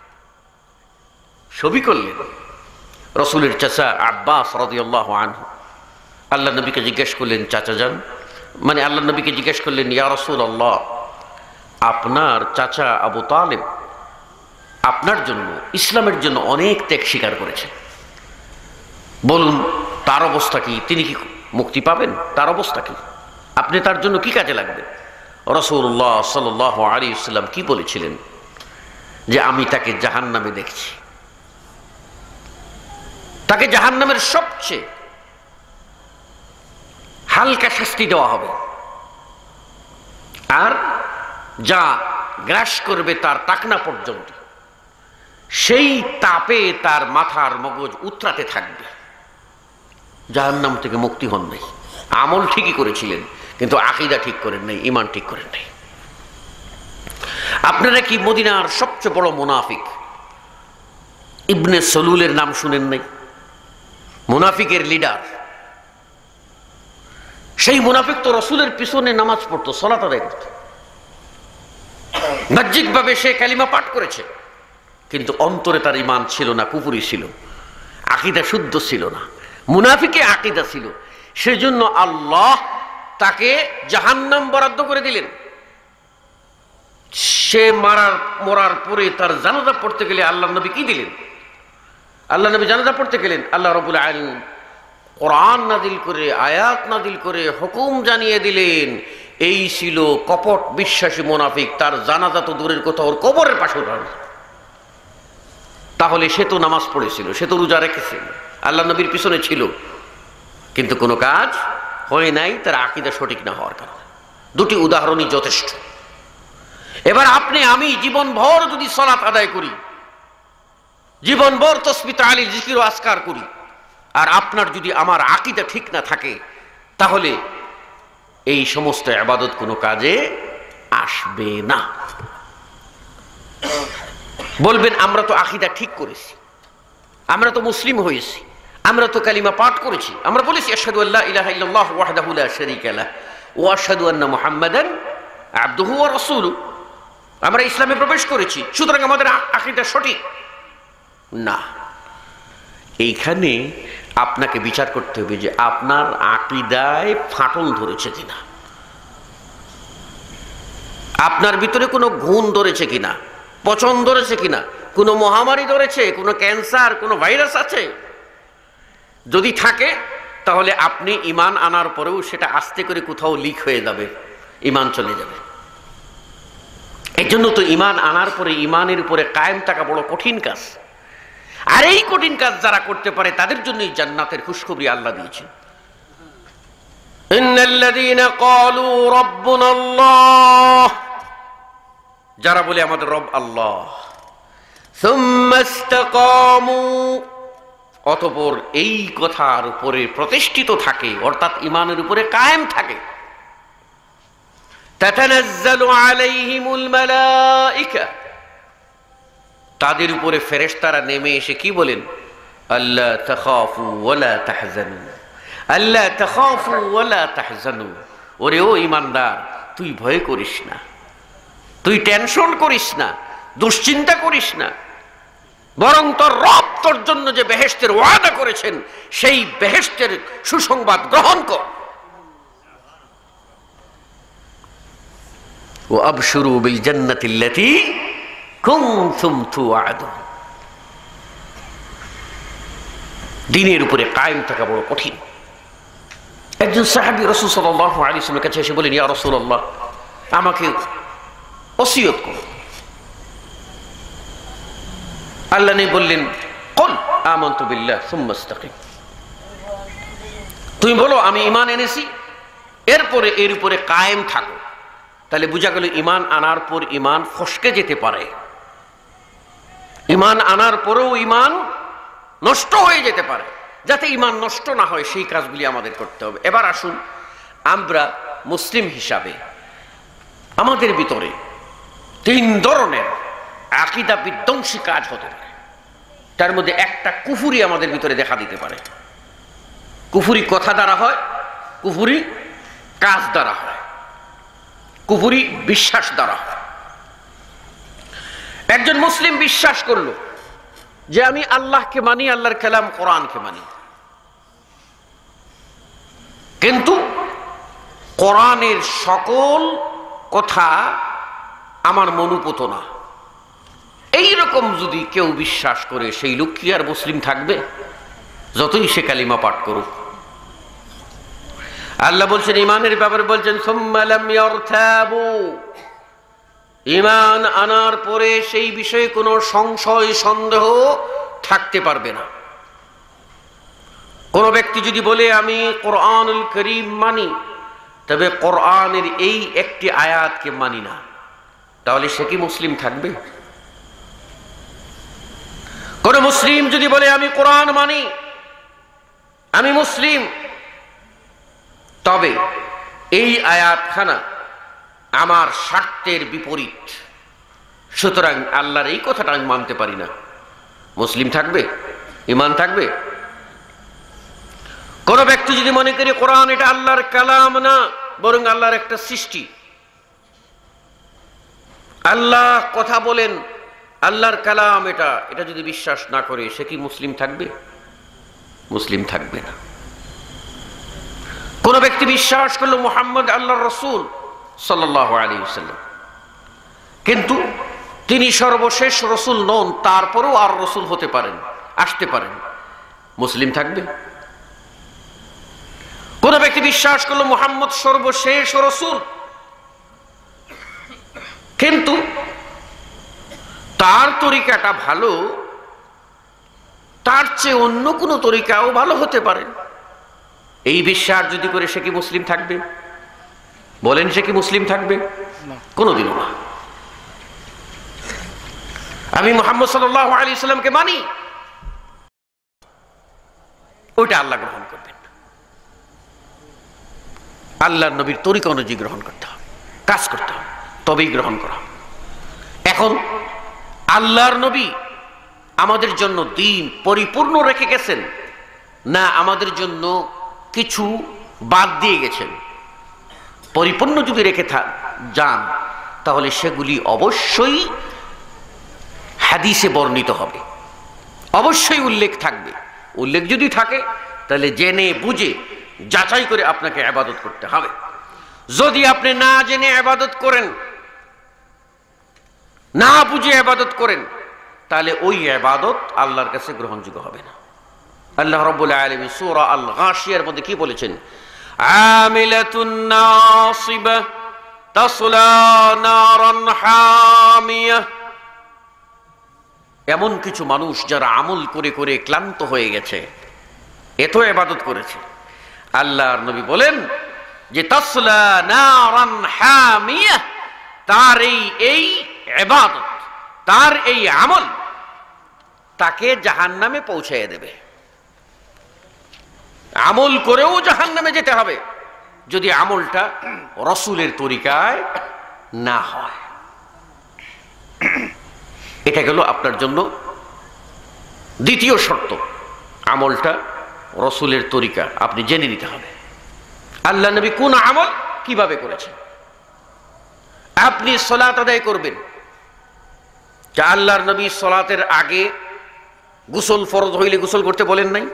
Speaker 3: ছবি করলেন রাসূলের চাচা আব্বাস রাদিয়াল্লাহু আনহু আল্লাহ নবীকে জিজ্ঞেস করলেন, চাচা যান, মানে আল্লাহ নবীকে জিজ্ঞেস করলেন, ইয়া রাসূলুল্লাহ আপনার চাচা আবু তালেব আপনার জন্য, ইসলামের জন্য অনেক ত্যাগ স্বীকার করেছেন, বলুন তার অবস্থা কি, তিনি কি মুক্তি পাবেন, তার অবস্থা কি, আপনি তার জন্য কি কাজে লাগবেন? রাসূলুল্লাহ সাল্লাল্লাহু আলাইহি ওয়াসাল্লাম কি বলেছিলেন যে আমি তাকে জাহান্নামে দেখছি, তাকে জাহান্নামের সবচেয়ে হালকা শাস্তি দেওয়া হবে, আর যা গ্রাস করবে তার টাকনা পর্যন্ত, সেই তাপে তার মাথার মগজ উতরাতে থাকবে। জাহান্নাম থেকে মুক্তি হন নাই। আমল ঠিকই করেছিলেন, কিন্তু আকীদা ঠিক করেন নাই, ঈমান ঠিক করেন নাই। আপনারা কি মদিনার সবচেয়ে বড় মুনাফিক ইবনে সলুলের নাম শুনেন নাই? মুনাফিকের লিডার। সেই মুনাফিক তো রাসূলের পিছনে নামাজ পড়তো, সালাত আদায় করত, বাহ্যিকভাবে সে কালিমা পাঠ করেছে, কিন্তু অন্তরে তার ঈমান ছিল না, কুফরি ছিল, আকীদা শুদ্ধ ছিল না, মুনাফিকে আকীদা ছিল। সেজন্য আল্লাহ তাকে জাহান্নাম বরাদ্দ করে দিলেন। সে মরার পরে তার জানাজা পড়তে গেলে আল্লাহ নবী কি দিলেন? আল্লাহ নবী জানাজা পড়তে গেলেন, আল্লাহ রাব্বুল আলামিন কোরআন নাজিল করে, আয়াত নাজিল করে হুকুম জানিয়ে দিলেন। এই ছিল কপট বিশ্বাসী মুনাফিক, তার জানাজা তো দূরের কথা, ওর কবরের পাশে দাঁড়ানো। তাহলে সে তো নামাজ পড়েছিল, সে তো রোজা রেখেছিল, আল্লাহ নবীর পিছনে ছিল, কিন্তু কোনো কাজ হয় নাই তার আকীদা সঠিক না হওয়ার কারণে। দুটি উদাহরণই যথেষ্ট। এবার আপনি আমি জীবনভর যদি সালাত আদায় করি, জীবনভর তাসবিহ তাহলিল জিকির ও আজকার করি, আর আপনার যদি আমার আকীদা ঠিক না থাকে, তাহলে এই সমস্ত ইবাদত কোনো কাজে আসবে না। বলবেন আমরা তো আকীদা ঠিক করেছি, আমরা তো মুসলিম হয়েছি, আমরা তো কালিমা পাঠ করেছি, আমরা বলেছি আশহাদু আল্লা ইলাহা ইল্লাল্লাহু ওয়াহদাহু লা শারীকা লাহু ওয়া আশহাদু আন্না মুহাম্মাদান আবদুহু ওয়া রাসূলুহু, আমরা ইসলামে প্রবেশ করেছি, সুতরাং আমাদের আকীদা সঠিক না। এইখানে আপনাকে বিচার করতে হবে যে আপনার আকীদায় ফাটল ধরেছে কিনা, আপনার ভিতরে কোনো ঘুণ ধরেছে কিনা, পচন ধরেছে কিনা, কোনো মহামারী ধরেছে, কোনো ক্যান্সার, কোনো ভাইরাস আছে। যদি থাকে তাহলে আপনি ঈমান আনার পরেও সেটা আস্তে করে কোথাও লিক হয়ে যাবে, ঈমান চলে যাবে। এই জন্য তো ঈমান আনার পরে ঈমানের উপরে কায়েম থাকা বড় কঠিন কাজ। আর এই কঠিন কাজ যারা করতে পারে তাদের জন্যই জান্নাতের খুশখবরি আল্লাহ দিয়েছেন। ইন্নাল্লাযীনা ক্বালু রাব্বুনাল্লাহ, যারা বলে আমাদের রব আল্লাহ, সুম্মা ইসতাকামু, অতঃপর এই কথার উপরে প্রতিষ্ঠিত থাকে, অর্থাৎ ঈমানের উপরে কায়েম থাকে, তাতানাজ্জালু আলাইহিমুল মালায়েকা, তাদের উপরে ফেরেশতারা নেমে এসে কি বলেন? আল্লা তাখাফু ওয়ালা তাহজানু, আল্লা তাখাফু ওয়ালা তাহজানু, ওরে ও ঈমানদার, তুই ভয় করিস না, তুই টেনশন করিস না, দুশ্চিন্তা করিস না, বরং তোর রব তোর জন্য যে বেহেশতের ওয়াদা করেছেন সেই বেহেশতের সুসংবাদ গ্রহণ কর। ওয়া আবশিরু বিল জান্নাতিল্লাতী কুনতুম তুআদুন। দ্বীনের উপরে কায়েম থাকা বড় কঠিন। একজন সাহাবী রাসূল সাল্লাল্লাহু আলাইহি ওয়াসাল্লামের কাছে এসে বলেন, ইয়া রাসূলুল্লাহ, আমাকে ওসিয়ত করুন। আল্লাহ নবী বললেন, কুল আমানতু বিল্লাহ সুম্মা ইসতাকিম, তুমি বলো আমি ঈমান এনেছি, এরপরে এর উপরে কায়েম থাকো। তাহলে বোঝা গেল ঈমান আনার পর ঈমান ফসকে যেতে পারে, ঈমান আনার পরেও ঈমান নষ্ট হয়ে যেতে পারে। যাতে ঈমান নষ্ট না হয় সেই কাজগুলি আমাদের করতে হবে। এবার আসুন, আমরা মুসলিম হিসাবে আমাদের ভিতরে তিন ধরনের আকীদা বিধ্বংসী কাজ হতে পারে। তার মধ্যে একটা কুফরি আমাদের ভিতরে দেখা দিতে পারে। কুফরি কথা দ্বারা হয়, কুফরি কাজ দ্বারা হয়, কুফরি বিশ্বাস দ্বারা হয়। একজন মুসলিম বিশ্বাস করলো যে আমি আল্লাহকে মানি, আল্লাহর কালাম কোরআনকে মানি, কিন্তু কোরআনের সকল কথা আমার মনোপুত না। এইরকম যদি কেউ বিশ্বাস করে, সেই লোক কি আর মুসলিম থাকবে? যতই সে কালিমা পাঠ করুক। আল্লাহ বলছেন ইমানের ব্যাপারে বলছেন সুম্মা লাম ইয়ারতাবু, ইমান আনার পরে সেই বিষয়ে কোনো সংশয় সন্দেহ থাকতে পারবে না। কোন ব্যক্তি যদি বলে আমি কোরআনুল কারীম মানি, তবে কোরআনের এই একটি আয়াতকে মানি না, তাহলে সে কি মুসলিম থাকবে? কোন মুসলিম যদি বলে আমি কোরআন মানি, আমি মুসলিম, তবে এই আয়াতখানা আমার স্বার্থের বিপরীত, সুতরাং আল্লাহর এই কথাটা আমি মানতে পারি না, মুসলিম থাকবে? ঈমান থাকবে? কোন ব্যক্তি যদি মনে করে কোরআন এটা আল্লাহর কালাম না, বরং আল্লাহর একটা সৃষ্টি, আল্লাহ কথা বলেন, আল্লাহর কালাম এটা, এটা যদি বিশ্বাস না করে, সে কি মুসলিম থাকবে? মুসলিম থাকবে না। কোন ব্যক্তি বিশ্বাস করলো মুহাম্মদ আল্লাহর রাসূল সাল্লাল্লাহু আলাইহি ওয়াসাল্লাম, কিন্তু তিনি সর্বশেষ রাসূল নন, তারপরেও আর রাসূল হতে পারেন, আসতে পারেন, মুসলিম থাকবে? কোন ব্যক্তি বিশ্বাস করলো মুহাম্মদ সর্বশেষ রাসূল, কিন্তু তার তরিকাটা ভালো, তার চেয়ে অন্য কোন তরিকাও ভালো হতে পারে, এই বিশ্বাস যদি করে, সে কি মুসলিম থাকবে? বলেন, সে কি মুসলিম থাকবে? কোনদিনও না। আমি মুহাম্মদ সাল্লাল্লাহু আলাইহি সাল্লামকে মানি, ওইটা আল্লাহ গ্রহণ করবেন, আল্লাহর নবীর তরিকা অনুযায়ী গ্রহণ করতে হবে, কাজ করতে হবে, তবেই গ্রহণ করা। এখন আল্লাহর নবী আমাদের জন্য দ্বীন পরিপূর্ণ রেখে গেছেন না আমাদের জন্য কিছু বাদ দিয়ে গেছেন? পরিপূর্ণ যদি রেখে যান, তাহলে সেগুলি অবশ্যই হাদিসে বর্ণিত হবে, অবশ্যই উল্লেখ থাকবে। উল্লেখ যদি থাকে, তাহলে জেনে বুঝে যাচাই করে আপনাকে ইবাদত করতে হবে। যদি আপনি না জেনে ইবাদত করেন, না বুঝে ইবাদত করেন, তাহলে ওই ইবাদত আল্লাহর কাছে গ্রহণযোগ্য হবে না। আল্লাহ রাব্বুল আলামিন সূরা আল গাশিয়ার মধ্যে কি বলেছেন? আমিলাতুন নাসিবা তাসলা নারান হামিয়া। এমন কিছু মানুষ যারা আমল করে করে ক্লান্ত হয়ে গেছে, এত ইবাদত করেছে, আল্লাহর নবী বলেন যে তাসলা নারান হামিয়া, তার এই ইবাদত, তার এই আমল তাকে জাহান্নামে পৌঁছায় দেবে। আমল করেও জাহান্নামে যেতে হবে যদি আমলটা রাসূলের তরিকায় না হয়। এটা গেল আপনার জন্য দ্বিতীয় শর্ত, আমলটা রাসূলের তরিকা আপনি জেনে নিতে হবে। আল্লাহ নবী কোন আমল কিভাবে করেছেন? আপনি সালাত আদায় করবেন, যা আল্লাহর নবী সালাতের আগে গোসল ফরজ হইলে গোসল করতে বলেন নাই?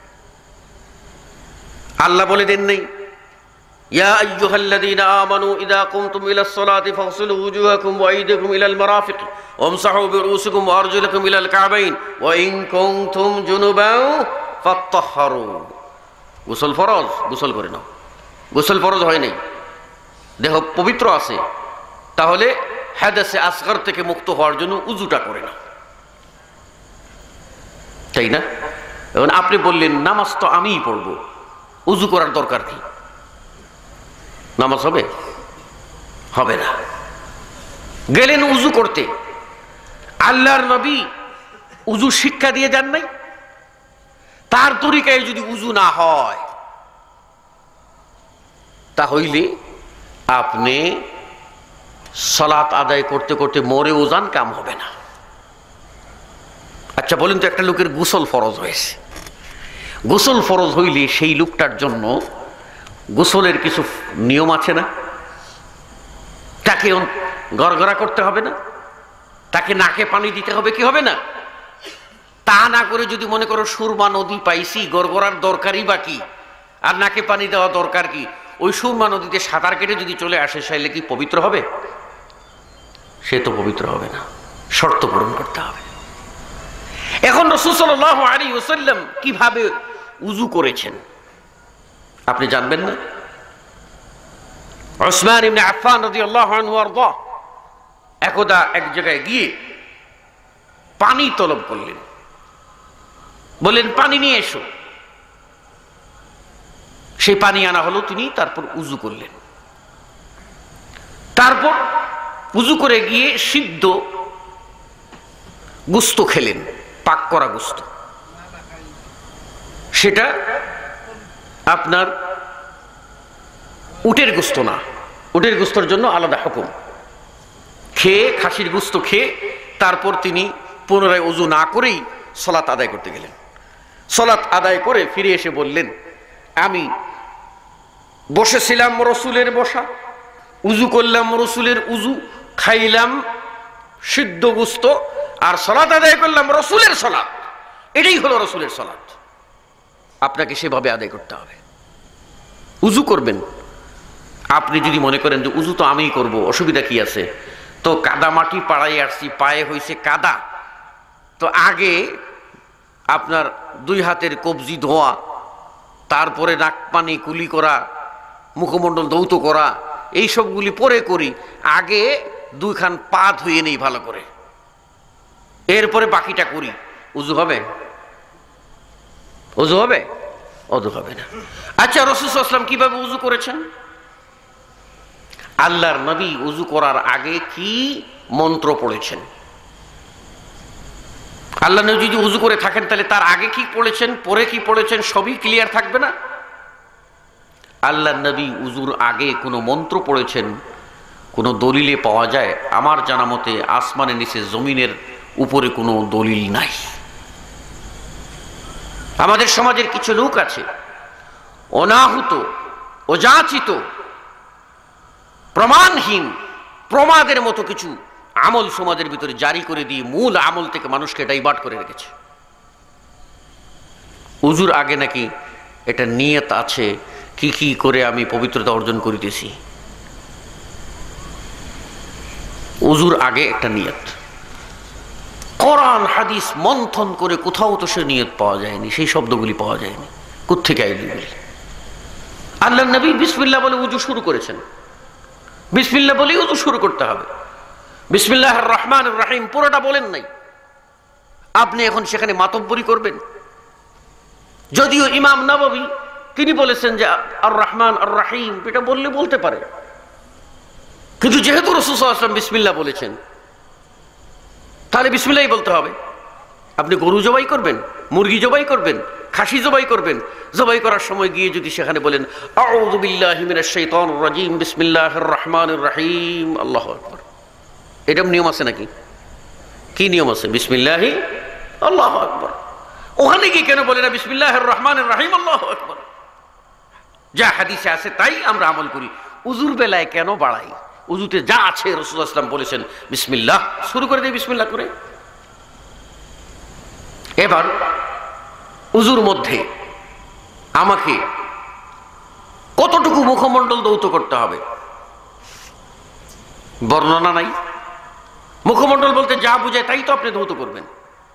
Speaker 3: আল্লাহ বলে দেন নাই ইয়া আইয়ুহাল্লাযীনা আমানু ইযা কুমতুম ইলাস সালাতি ফাগসিলু ওয়ুজুহাকুম ওয়া আইদিয়াকুম ইলাল মারাফিক ওয়ামসাহু বিরুসিকুম ওয়া আরজুলাকুম ইলাল কাবাইন ওয়া ইন কুনতুম জুনুবান ফাত্তাহহারু। গোসল ফরজ, গোসল করে নাও। গোসল ফরজ হয় নাই, দেহ পবিত্র আছে, তাহলে হাদাসে আসগর থেকে মুক্ত হওয়ার জন্য উযুটা করে নাও, তাই না? এখন আপনি বললেন নামাজ তো আমিই পড়বো, উযু করার দরকার কি? নামাজ হবে? হবে না। গেলেন উযু করতে, আল্লাহর নবী উযু শিক্ষা দিয়ে যান নাই? তার তরিকায় যদি উযু না হয়, তাহলে আপনি সালাত আদায় করতে করতে মরেও যান, কাম হবে না। আচ্ছা বলেন তো, একটা লোকের গোসল ফরজ হয়েছে, গোসল ফরজ হইলে সেই লোকটার জন্য গোসলের কিছু নিয়ম আছে না? তাকে গড়গড়া করতে হবে না? তাকে নাকে পানি দিতে হবে কি হবে না? তা না করে যদি মনে করো সুরমা নদী পাইছি, গড়গড়ার দরকারই বা কি, আর নাকে পানি দেওয়া দরকার কি? ওই সুরমা নদীতে সাঁতার কেটে যদি চলে আসে, চাইলে কি পবিত্র হবে? সে তো পবিত্র হবে না, শর্ত পূরণ করতে হবে। এখন রাসূল সাল্লাল্লাহু আলাইহি ওয়াসাল্লাম কিভাবে উযু করেছেন আপনি জানবেন না? উসমান ইবনে আফফান রাদিয়াল্লাহু আনহু আরদা একদা এক জায়গায় গিয়ে পানি তলব করলেন, বললেন পানি নিয়ে এসো। সেই পানি আনা হলো, তিনি তারপর উযু করলেন। তারপর উযু করে গিয়ে সিদ্ধ গোশত খেলেন, পাক করা গোশত। সেটা আপনার উটের গোশত না, উটের গোশতের জন্য আলাদা হুকুম। খেয়ে, খাসির গোশত খেয়ে তারপর তিনি পুনরায় ওযু না করেই সালাত আদায় করতে গেলেন। সালাত আদায় করে ফিরে এসে বললেন, আমি বসেছিলাম রসুলের বসা, উযু করলাম রসুলের উযু, খাইলাম সিদ্ধ গোশত, আর সালাত আদায় করলাম রসুলের সালাত। এটাই হলো রসুলের সালাত। আপনাকে সেভাবে আদায় করতে হবে। উযু করবেন, আপনি যদি মনে করেন যে উযু তো আমিই করব, অসুবিধা কি আছে, তো কাদা মাটি পাড়াই আসছি, পায়ে হয়েছে কাদা, তো আগে আপনার দুই হাতের কবজি ধোয়া, তারপরে নাক পানি কুলি করা, মুখমণ্ডল ধৌত করা, এই সবগুলি পরে করি। আগে দুইখান পা ধুয়ে নেই ভালো করে, এরপরে বাকিটা করি। উযু হবে? উযু হবে? উযু হবে না। আচ্ছা, রাসূল সাল্লাল্লাহু আলাইহি ওয়াসাল্লাম কিভাবে উযু করেছেন? আল্লাহর নবী উযু করার আগে কি মন্ত্র পড়েছেন? আল্লাহ নবী যদি উযু করে থাকেন তাহলে তার আগে কি পড়েছেন, পরে কি পড়েছেন, সবই ক্লিয়ার থাকবে না? আল্লাহর নবী উযুর আগে কোনো মন্ত্র পড়েছেন কোনো দলিলে পাওয়া যায়? আমার জানা মতে আসমানের নিচে জমিনের উপরে কোনো দলিল নাই। আমাদের সমাজের কিছু লোক আছে অনাহুত, অযাচিত, প্রমাণহীন, প্রমাদের মতো কিছু আমল সমাজের ভিতরে জারি করে দিয়ে মূল আমল থেকে মানুষকে ডাইভার্ট করে রেখেছে। উযুর আগে নাকি এটা নিয়ত আছে, কি কি করে আমি পবিত্রতা অর্জন করিতেছি। উযুর আগে একটা নিয়ত, কোরআন হাদিস মন্থন করে কোথাও তো সে নিয়ত পাওয়া যায়নি, সেই শব্দগুলি পাওয়া যায়নি। কোত্থেকে আইলগুলি? আল্লাহ নবী বিসমিল্লাহ বলে উযু শুরু করেছেন, বিসমিল্লাহ বলেই উযু শুরু করতে হবে। বিসমিল্লাহির রহমানির রহিম পুরোটা বলেন নাই। আপনি এখন সেখানে মাতব্বরি করবেন? যদিও ইমাম নববী তিনি বলেছেন যে আর রহমান আর রহিম, এটা বললে বলতে পারে, কিন্তু যেহেতু রাসূল সাল্লাল্লাহু আলাইহি ওয়াসাল্লাম বিসমিল্লাহ বলেছেন তাহলে বিসমিল্লাহই বলতে হবে। আপনি গরু জবাই করবেন, মুরগি জবাই করবেন, খাসি জবাই করবেন, জবাই করার সময় গিয়ে যদি সেখানে বলেন আউযু বিল্লাহি মিনাশ শাইতানির রাজীম বিসমিল্লাহির রহমানির রহিম, আল্লাহু আকবার, এরকম নিয়ম আছে নাকি? কি নিয়ম আছে? বিসমিল্লাহি আল্লাহু আকবার। ওখানে গিয়ে কেন বলে না বিসমিল্লাহির রহমানির রহিম আল্লাহু আকবার? যা হাদিসে আছে তাই আমরা আমল করি। উযুর বেলায় কেন বাড়াই? উযুতে যা আছে রাসূলুল্লাহ সাল্লাল্লাহু আলাইহি ওয়াসাল্লাম বলেছেন বিসমিল্লাহ, শুরু করে দেই বিসমিল্লাহ করে। এবার উযুর মধ্যে আমাকে কতটুকু মুখমণ্ডল ধৌত করতে হবে বর্ণনা নাই। মুখমণ্ডল বলতে যা বুঝায় তাই তো আপনি ধৌত করবেন।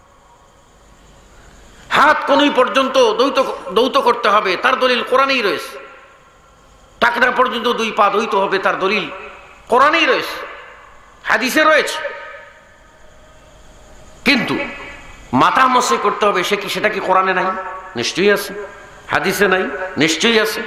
Speaker 3: হাত কনুই পর্যন্ত ধৌত করতে হবে, তার দলিল কোরআনেই রয়েছে। টাকরা পর্যন্ত দুই পা ধৌত হবে, তার দলিল কোরআনেই রয়েছে, হাদিসে রয়েছে। কিন্তু মাথা মসে করতে হবে, সেটা কি কোরআনে নাই? নিশ্চয়ই আছে। হাদিসে নাই? নিশ্চয়ই আছে।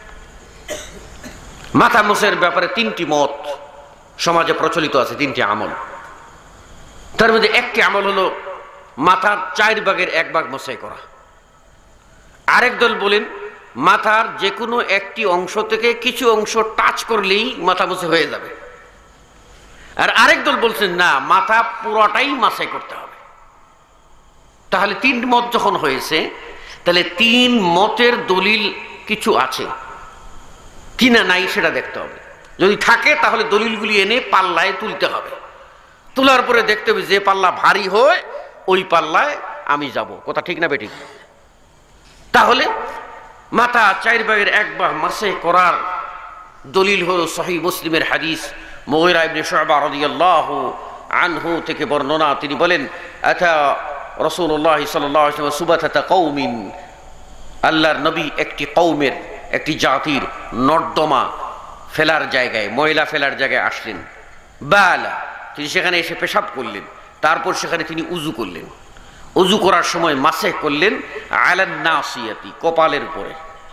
Speaker 3: মাথা মসের ব্যাপারে তিনটি মত সমাজে প্রচলিত আছে, তিনটি আমল। তার মধ্যে একটি আমল হলো মাথার 4 ভাগের 1 ভাগ মসাই করা। আরেক দল বলেন মাথার যে কোনো একটি অংশ থেকে কিছু অংশ টাচ করলেই মাথা মুছে হয়ে যাবে। আর আরেক দল বলছেন না, মাথা পুরোটাই মাসাই করতে হবে। তাহলে 3 মত যখন হয়েছে, তাহলে 3 মতের দলিল কিছু আছে কিনা নাই সেটা দেখতে হবে। যদি থাকে তাহলে দলিলগুলি এনে পাল্লায় তুলতে হবে। তোলার পরে দেখতে হবে যে পাল্লা ভারী হয় ওই পাল্লায় আমি যাব। কথা ঠিক না বেঠিক? তাহলে মাথা 4 ভাগের 1 ভাগ মাসে করার দলিল হলো সহিহ মুসলিমের হাদিস। মুগীরা ইবনে শুবা রাদিয়াল্লাহু আনহু থেকে বর্ণনা, তিনি বলেন আতা রাসূলুল্লাহ সাল্লাল্লাহু আলাইহি ওয়াসাল্লাম সুবাতাতা কওমিন, আল্লাহর নবী একটি কওমের, একটি জাতির নর্দমা ফেলার জায়গায়, ময়লা ফেলার জায়গায় আসলেন, বালা, তিনি সেখানে এসে পেশাব করলেন, তারপর সেখানে তিনি উজু করলেন। উজু করার সময় মাসে করলেন আলান নাসিয়াতি, কপালের উপরে,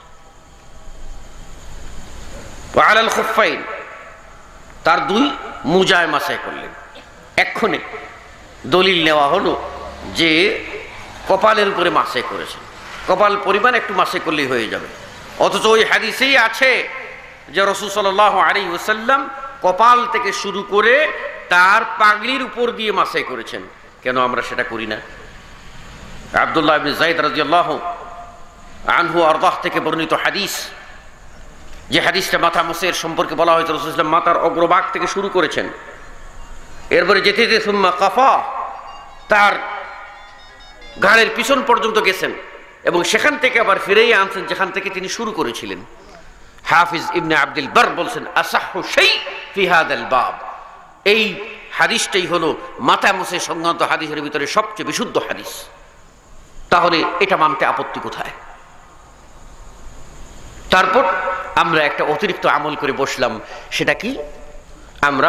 Speaker 3: ওয়া আলাল খুফাইন, তার দুই মুজায় মাসে করলেন। এক্ষণে দলিল নেওয়া হলো যে কপালের উপরে মাসে করেছেন, কপাল পরিমাণ একটু মাসে করলেই হয়ে যাবে। অথচ ওই হাদিসেই আছে যে রাসূল সাল্লাল্লাহু আলাইহি ওয়াসাল্লাম কপাল থেকে শুরু করে তার পাগড়ির উপর দিয়ে মাসে করেছেন। কেন আমরা সেটা করি না? আব্দুল্লাহ ইবনে যায়েদ রাদিয়াল্লাহু আনহু আরদাহ থেকে বর্ণিত হাদিস, যে হাদিসটা মাথা মাসের সম্পর্কে বলা হয়েছে, রাসূল সাল্লাল্লাহু আলাইহি ওয়াসাল্লাম মাথার অগ্রভাগ থেকে শুরু করেছেন, এরপরে যেতে যেতে সুম্মা কাফা, তার ঘাড়ের পিছন পর্যন্ত গেছেন এবং সেখান থেকে আবার ফিরেই আনছেন যেখান থেকে তিনি শুরু করেছিলেন। হাফিজ ইবনে আব্দুল বার বলছেন আসাহু শাই ফি হাদাল বাব, এই হাদিসটাই হলো মাথা মুছে সংক্রান্ত হাদিসের ভিতরে সবচেয়ে বিশুদ্ধ হাদিস। তাহলে এটা মানতে আপত্তি কোথায়? তারপর আমরা একটা অতিরিক্ত আমল করে বসলাম, সেটা কি? আমরা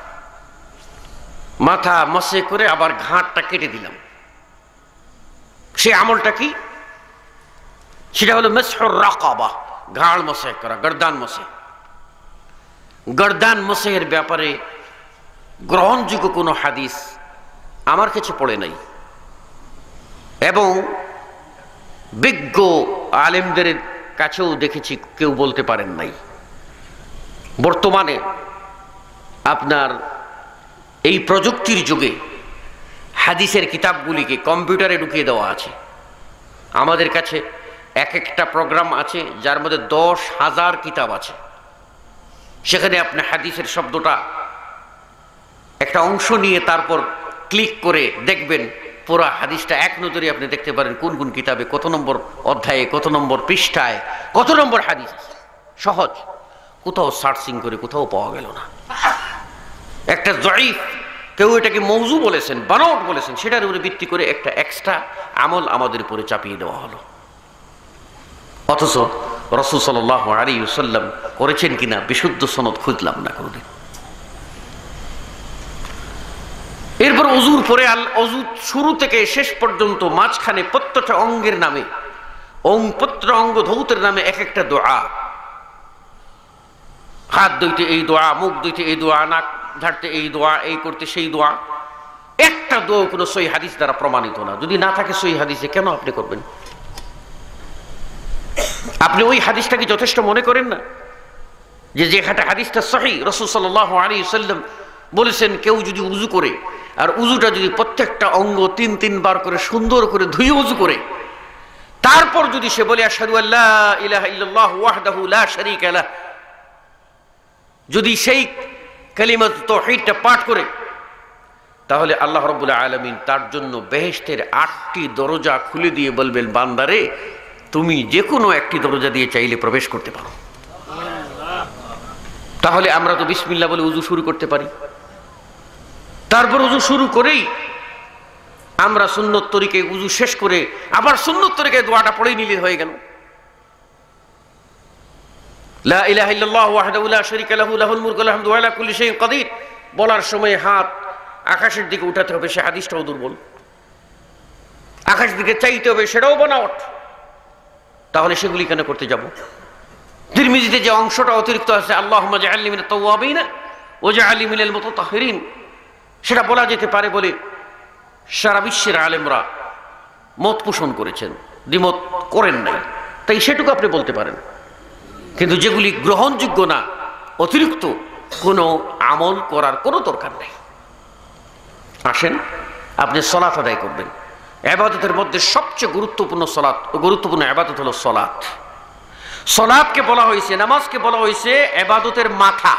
Speaker 3: মাথা মসে করে আবার ঘাটটা কেটে দিলাম। সে আমলটা কি? সেটা হলো মাসহুর রাকাবা, ঘাড় মসে করা, গর্দান মসে। গর্দান মসের ব্যাপারে গ্রহণযোগ্য কোনো হাদিস আমার কাছে পড়ে নাই এবং বিজ্ঞ আলেমদের কাছেও দেখেছি কেউ বলতে পারেন নাই। বর্তমানে আপনার এই প্রযুক্তির যুগে হাদিসের কিতাবগুলিকে কম্পিউটারে ঢুকিয়ে দেওয়া আছে। আমাদের কাছে এক একটা প্রোগ্রাম আছে যার মধ্যে 10,000 কিতাব আছে। সেখানে আপনি হাদিসের শব্দটা একটা অংশ নিয়ে তারপর ক্লিক করে দেখবেন, পুরো হাদিসটা এক নজরে আপনি দেখতে পারেন কোন কোন কিতাবে কত নম্বর অধ্যায়ে, কত নম্বর পৃষ্ঠায়, কত নম্বর হাদিস আছে। সহজ, কোথাও সার্চিং করে কোথাও পাওয়া গেল না। একটা জয়ীফ, কেউ এটাকে মৌজু বলেছেন, বানাওয়াট বলেছেন, সেটার উপরে ভিত্তি করে একটা এক্সট্রা আমল আমাদের উপরে চাপিয়ে দেওয়া হলো। অথচ রাসূল সাল্লাল্লাহু আলাইহি ওয়াসাল্লাম করেছেন কিনা বিশুদ্ধ সনদ খুঁজলাম না কোনোদিন। এরপর অজুর পরে অজু শুরু থেকে শেষ পর্যন্ত মাঝখানে প্রত্যেকটা অঙ্গের নামে, প্রত্যেকটা অঙ্গ ধৌতের নামে এক একটা দোয়া। হাত ধুইতে এই দোয়া, মুখ ধুইতে এই দোয়া, নাক ঝাড়তে এই দোয়া, এই করতে সেই দোয়া। একটা দোয়া কোনো সহিহ হাদিস দ্বারা প্রমাণিত না। যদি না থাকে সহিহ হাদিসে, কেন আপনি করবেন? আপনি ওই হাদিসটাকে যথেষ্ট মনে করেন না? যে হাদিসটা সহিহ, রাসূল সাল্লাল্লাহু আলাইহি ওয়াসাল্লাম বলেছেন কেউ যদি উযু করে আর উযুটা যদি প্রত্যেকটা অঙ্গ 3 বার করে সুন্দর করে ধুয়ে উযু করে, তারপর যদি সে বলে আশহাদু আল্লা ইলাহা ইল্লাল্লাহু ওয়াহদাহু লা শারীকা লাহ, যদি সেই কালিমাত তাওহীদটা পাঠ করে, তাহলে আল্লাহ রাব্বুল আলামিন তার জন্য বেহেশতের 8টি দরজা খুলে দিয়ে বলবেন, বান্দারে তুমি যে কোনো একটি দরজা দিয়ে চাইলে প্রবেশ করতে পারো। তাহলে আমরা তো বিসমিল্লাহ বলে উযু শুরু করতে পারি। তারপর উযু শুরু করেই আমরা সুন্নত তরিকায় উযু শেষ করে আবার সুন্নত তরিকায় দোয়াটা পড়ে নিলে হয়ে গেল। লা ইলাহা ইল্লাল্লাহু ওয়াহদাহু লা শারীকা লাহু লাহুল মুলকু ওয়া লাহুল হামদু ওয়া আলা কুল্লি শাইইন কাদির বলার সময় হাত আকাশের দিকে উঠাতে হবে, সে হাদিসটাও দুর্বল। আকাশের দিকে চাইতে হবে, সেটাও বানাওয়াট। তাহলে সেগুলি কেন করতে যাব? তিরমিজিতে যে অংশটা অতিরিক্ত আছে, আল্লাহুম্মা জাআলনি মিনাত তাওয়াবিন ওয়া জাআলনি মিনাল মুতাতাহহিরিন, সেটা বলা যেতে পারে বলে সারা বিশ্বের আলেমরা মত পোষণ করেছেন, দ্বিমত করেন নাই। তাই সেটুকু আপনি বলতে পারেন। কিন্তু যেগুলি গ্রহণযোগ্য না, অতিরিক্ত কোনো আমল করার কোনো দরকার নেই। আসেন, আপনি সালাত আদায় করবেন। ইবাদতের মধ্যে সবচেয়ে গুরুত্বপূর্ণ ইবাদত হলো সালাত। সালাতকে বলা হয়েছে, নামাজকে বলা হয়েছে ইবাদতের মাথা।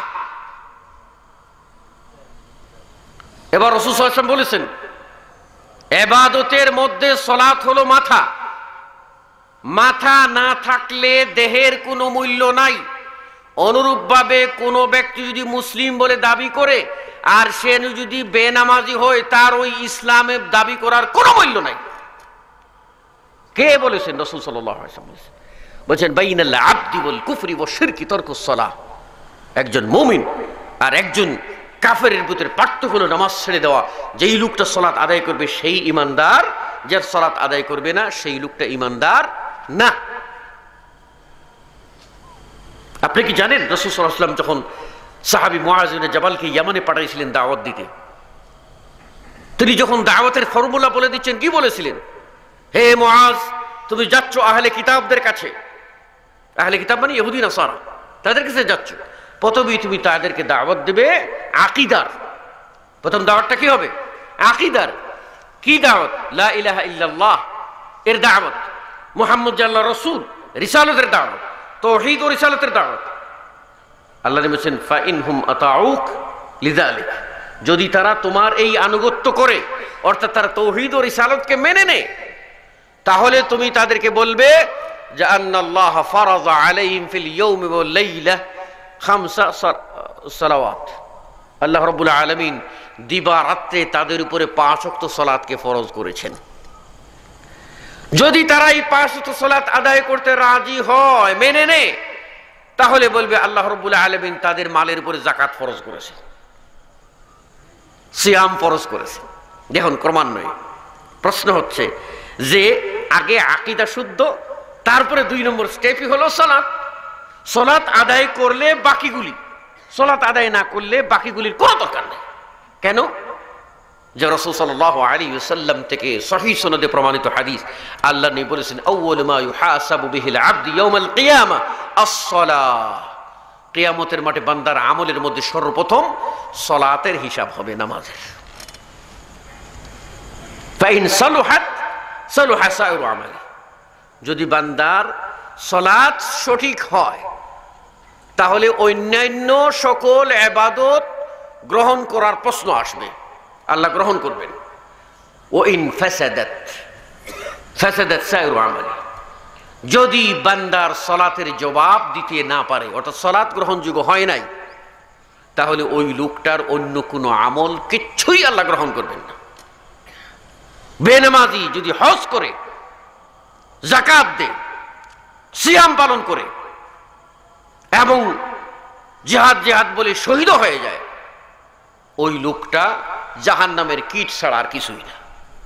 Speaker 3: এবার রাসূল সাল্লাল্লাহু আলাইহি ওয়াসাল্লাম বলেছেন, ইবাদতের মধ্যে সালাত হলো মাথা। মাথা না থাকলে দেহের কোনো মূল্য নাই। অনুরূপভাবে কোনো ব্যক্তি যদি মুসলিম বলে দাবি করে আর সে যদি বেনামাজি হয়, তার ওই ইসলামের দাবি করার কোনো মূল্য নাই। কে বলেছেন? রাসূল সাল্লাল্লাহু আলাইহি ওয়াসাল্লাম বলেছেন, বাইনাল আবদি ওয়াল কুফরি ওয়াশ শিরকি তারকুস সালাহ। একজন মুমিন আর একজন কাফেরের ভিতরে পার্থক্য হলো নামাজ ছেড়ে দেওয়া। যেই লোকটা সালাত আদায় করবে সেই ঈমানদার, যার সালাত আদায় করবে না সেই লোকটা ঈমানদার না। আপনি কি জানেন রাসূল সাল্লাল্লাহু আলাইহি ওয়াসাল্লাম যখন সাহাবী মুআয ইবনে জাবালকে ইয়ামানে পাঠাইছিলেন দাওয়াত দিতে, তিনি যখন দাওয়াতের ফর্মুলা বলে দিচ্ছেন কি বলেছিলেন? হে মুআয, তুমি যাচ্ছ আহলে কিতাবদের কাছে। আহলে কিতাব মানে ইহুদি নাসারা, তাদের কাছে যাচ্ছ। প্রথমেই তুমি তাদেরকে দাওয়াত দেবে আকীদার। প্রথম দাওয়াতটা কি হবে? আকীদার। কি দাওয়াত? লা ইলাহা ইল্লাল্লাহ এর দাওয়াত, মুহাম্মদ আল্লাহর রাসূল রিসালাতের দাওয়াত, তাওহীদ ও রিসালাতের দাওয়াত। আল্লাহ বলেছেন ফা ইনহুম আতাউক লিযালিক, যদি তারা তোমার এই আনুগত্য করে, অর্থাৎ তারা তাওহীদ ও রিসালাতকে মেনে নেয়, তাহলে তুমি তাদেরকে বলবে যে আন্নাল্লাহ ফারাযা আলাইহিম ফিল ইয়াউমি ওয়াল লাইলা খামসা সালাওয়াত, আল্লাহ রাব্বুল আলামিন দিবা রাতে তাদের উপরে 5 ওয়াক্ত সালাতকে ফরজ করেছেন। যদি তারা এই 5 ওয়াক্ত সালাত আদায় করতে রাজি হয়, মেনে নেয়, তাহলে বলবে আল্লাহ রাব্বুল আলামিন তাদের মালের উপরে যাকাত ফরজ করেছেন, সিয়াম ফরজ করেছেন। দেখুন ক্রমান্বয়ে প্রশ্ন হচ্ছে যে আগে আকীদা শুদ্ধ, তারপরে 2 নম্বর স্টেপই হলো সালাত। সালাত আদায় করলে বাকিগুলি, সালাত আদায় না করলে বাকিগুলির কোনো দরকার নেই। কেন? যে রাসূল সাল্লাল্লাহু আলাইহি ওয়াসাল্লাম থেকে সহিহ সনদে প্রমাণিত হাদিস, আল্লাহ নবী বলেছেন আউয়ালু মা ইউহাসাবু বিহিল আবদু ইয়াউমাল কিয়ামা আস-সালাহ, কিয়ামতের মাঠে বান্দার আমলের মধ্যে সর্বপ্রথম সালাতের হিসাব হবে, নামাজের। ফাইন সালুহাত সালুহা সাইরু আমালি, যদি বান্দার সালাত সঠিক হয় তাহলে অন্যান্য সকল ইবাদত গ্রহণ করার প্রশ্ন আসবে, আল্লাহ গ্রহণ করবেন। ও ইন ফাসাদাত ফাসাদাত সাইরু আমালি, যদি বান্দার সালাতের জবাব দিতে না পারে, অর্থাৎ সালাত গ্রহণযোগ্য হয় নাই, তাহলে ওই লোকটার অন্য কোনো আমল কিচ্ছুই আল্লাহ গ্রহণ করবেন না। বেনামাজি যদি হজ করে, যাকাত দেয়, সিয়াম পালন করে এবং জিহাদ জিহাদ বলে শহীদ হয়ে যায়, ওই লোকটা জাহান্নামের কীট ছাড়া আর কিছুই না।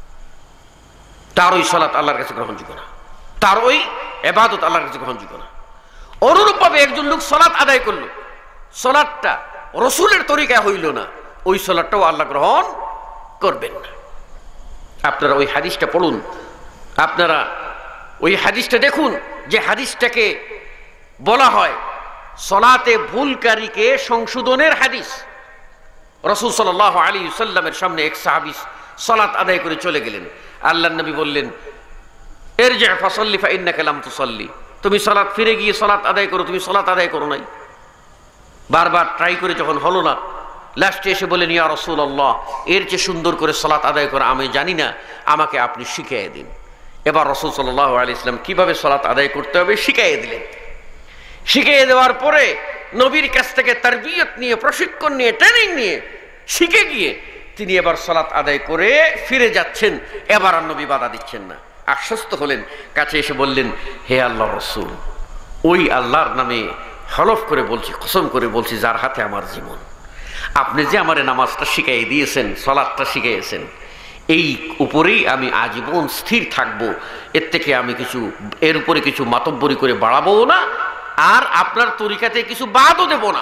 Speaker 3: তার ওই সালাত আল্লাহর কাছে গ্রহণযোগ্য না, তার ওই ইবাদত আল্লাহর কাছে গ্রহণযোগ্য না। অনুরূপভাবে একজন লোক সালাত আদায় করলো, সালাতটা রাসূলের তরিকায় হইল না, ওই সালাতটাও আল্লাহ গ্রহণ করবেন না। আপনারা ওই হাদিসটা পড়ুন, আপনারা ওই হাদিসটা দেখুন, যে হাদিসটাকে বলা হয় সালাতে ভুলকারীকে সংশোধনের হাদিস। রাসূল সাল্লাল্লাহু আলাইহি ওয়াসাল্লামের সামনে এক সাহাবী সালাত আদায় করে চলে গেলেন। আল্লাহর নবী বললেন ইরজি ফাসাল্লি ফা ইন্নাকা লাম তুসাল্লি, তুমি সালাত ফিরে গিয়ে সালাত আদায় করো, তুমি সালাত আদায় করো নাই। বারবার ট্রাই করে যখন হলো না, লাস্টে এসে বলেন ইয়া রাসূলুল্লাহ, এর চেয়ে সুন্দর করে সালাত আদায় করা আমি জানি না, আমাকে আপনি শিখিয়ে দিন। এবার রাসূল সাল্লাল্লাহু আলাইহি ওয়াসাল্লাম কিভাবে সালাত আদায় করতে হবে শিখিয়ে দিলেন। শিখিয়ে দেওয়ার পরে নবীর কাছ থেকে তারবিয়ত নিয়ে, প্রশিক্ষণ নিয়ে, ট্রেনিং নিয়ে শিখে গিয়ে তিনি এবার সালাত আদায় করে ফিরে যাচ্ছেন। এবার আর নবী বাধা দিচ্ছেন না, আশ্বস্ত হলেন। কাছে এসে বললেন হে আল্লাহর রাসূল, ওই আল্লাহর নামে হলফ করে বলছি, কসম করে বলছি, যার হাতে আমার জীবন, আপনি যে আমার নামাজটা শিখাই দিয়েছেন, সালাতটা শিখিয়েছেন, এই উপরেই আমি আজীবন স্থির থাকব। এর থেকে আমি এর উপরে কিছু মাতব্বরি করে বাড়াবো না, আর আপনার তরিকাতে কিছু বাদও দেব না,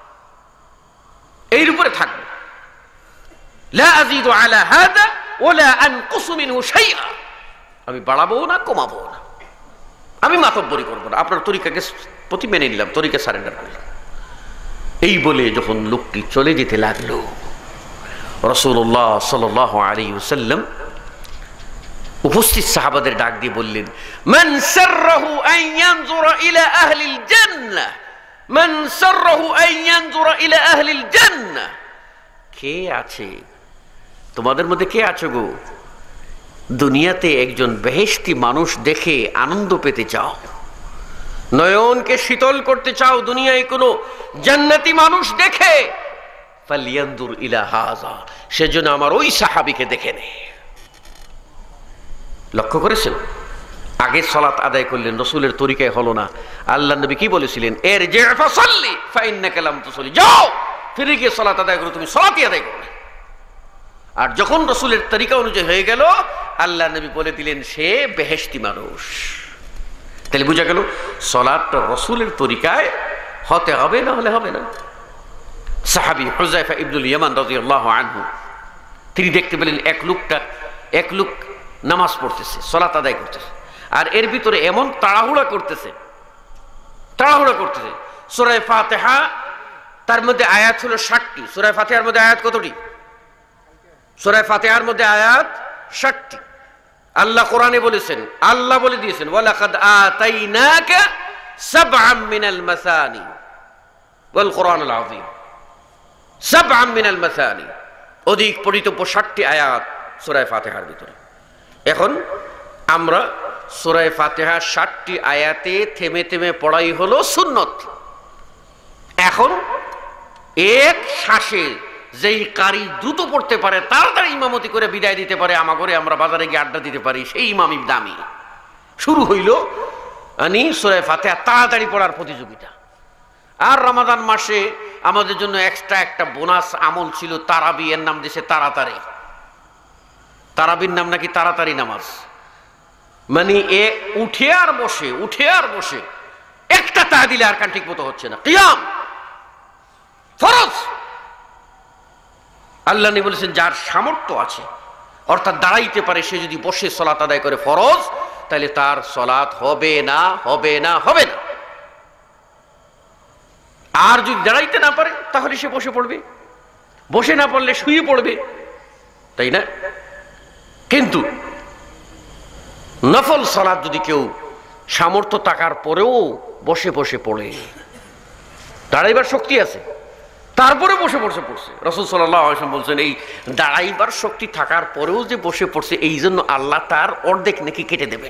Speaker 3: এর উপরে থাকবো। লা আযীদু আলা হাদা ওয়ালা আনকুসু মিনহু শাইআ, আমি বাড়াবো না, কমাবো না, আমি মাতব্বরি করব না, আপনার তরিকাকে প্রতি মেনে নিলাম, তরিকা সারেন্ডার করলাম। এই বলে যখন লোকটি চলে যেতে লাগলো, রাসূলুল্লাহ সাল্লাল্লাহু আলাইহি ওয়াসাল্লাম উপস্থিত সাহাবাদের ডাক দিয়ে বললেন মান সাররাহু আন ইয়ানজুরা ইলা আহলিল জান্নাহ, মান সাররাহু আন ইয়ানজুরা ইলা আহলিল জান্নাহ, কে আছে তোমাদের মধ্যে, কে আছো গো দুনিয়াতে একজন বেহেশতি মানুষ দেখে আনন্দ পেতে চাও, নয়নকে শীতল করতে চাও, দুনিয়ায় কোনো জান্নাতি মানুষ দেখে, ফালিয়ানজুর ইলা হাযা, সেজন্য আমার ওই সাহাবীকে দেখে নে। লক্ষ্য করেছেন আগে সালাত আদায় করলেন, রাসূলের তরিকায় হলো না। আল্লাহ নবী কি বলেছিলেন? ইরজি ফাসাল্লি ফাইন্নাকা লাম তুসাল্লি, যাও ফিরে গিয়ে সালাত আদায় করো, তুমি সালাতই আদায় করো না। আর যখন রাসূলের তরিকা অনুযায়ী হয়ে গেল, আল্লাহ নবী বলে দিলেন সে বেহেশতি মানুষ। তাহলে বোঝা গেল সালাতটা রাসূলের তরিকায় হতে হবে, না হলে হবে না। সাহাবী হুযায়ফা ইবনুল ইয়ামান রাদিয়াল্লাহু আনহু তিনি দেখতে পেলেন এক লোক নামাজ পড়তেছে, সালাত আদায় করতেছে, আর এর ভিতরে এমন তাড়াহুড়া করতেছে। সূরা ফাতিহা তার মধ্যে আয়াত হলো 60টি। সূরা ফাতিহার মধ্যে আয়াত কতটি? সূরা ফাতিহার মধ্যে আয়াত 60টি। আল্লাহ কোরআনে বলেছেন, আল্লাহ বলে দিয়েছেন, ওয়ালাকাদ আতাইনাকা সাবআম মিনাল মাসানি ওয়াল কোরআনুল আযীম। সাবআম মিনাল মাসানি, অধিক পড়িতব্য 60টি আয়াত সূরা ফাতিহার ভিতরে। এখন আমরা সূরা ফাতিহা 60টি আয়াতে থেমে থেমে পড়াই হলো সুন্নত। এখন এক শ্বাসে যেই কারি দ্রুত পড়তে পারে, তাড়াতাড়ি ইমামতি করে বিদায় দিতে পারে, আমাগরে আমরা বাজারে গিয়ে আড্ডা দিতে পারি, সেই ইমামই দামি। শুরু হইল সূরা ফাতিহা তাড়াতাড়ি পড়ার প্রতিযোগিতা। আর রমাদান মাসে আমাদের জন্য এক্সট্রা একটা বোনাস আমল ছিল তারাবি, এর নাম দিয়েছে তাড়াতাড়ি। তারাবির নাম নাকি তাড়াতাড়ি নামাজ, মানে উঠে আর বসে একটা তা দিলে আর কান ঠিক মতো হচ্ছে না। কিয়াম ফরজ। আল্লাহ নবী বলেছেন যার সামর্থ্য আছে, অর্থাৎ দাঁড়াইতে পারে, সে যদি বসে সালাত আদায় করে ফরজ, তাহলে তার সালাত হবে না। আর যদি দাঁড়াইতে না পারে তাহলে সে বসে পড়বে, বসে না পড়লে শুয়ে পড়বে, তাই না? কিন্তু নফল সালাত যদি কেউ সামর্থ্য থাকার পরেও বসে পড়ে, দাঁড়াইবার শক্তি আছে, তারপরে বসে পড়ছে। রাসূল সাল্লাল্লাহু আলাইহি ওয়াসাল্লাম বলছেন, এই দাঁড়াইবার শক্তি থাকার পরেও যে বসে পড়ছে, এই জন্য আল্লাহ তার অর্ধেক নেকি কেটে দেবেন।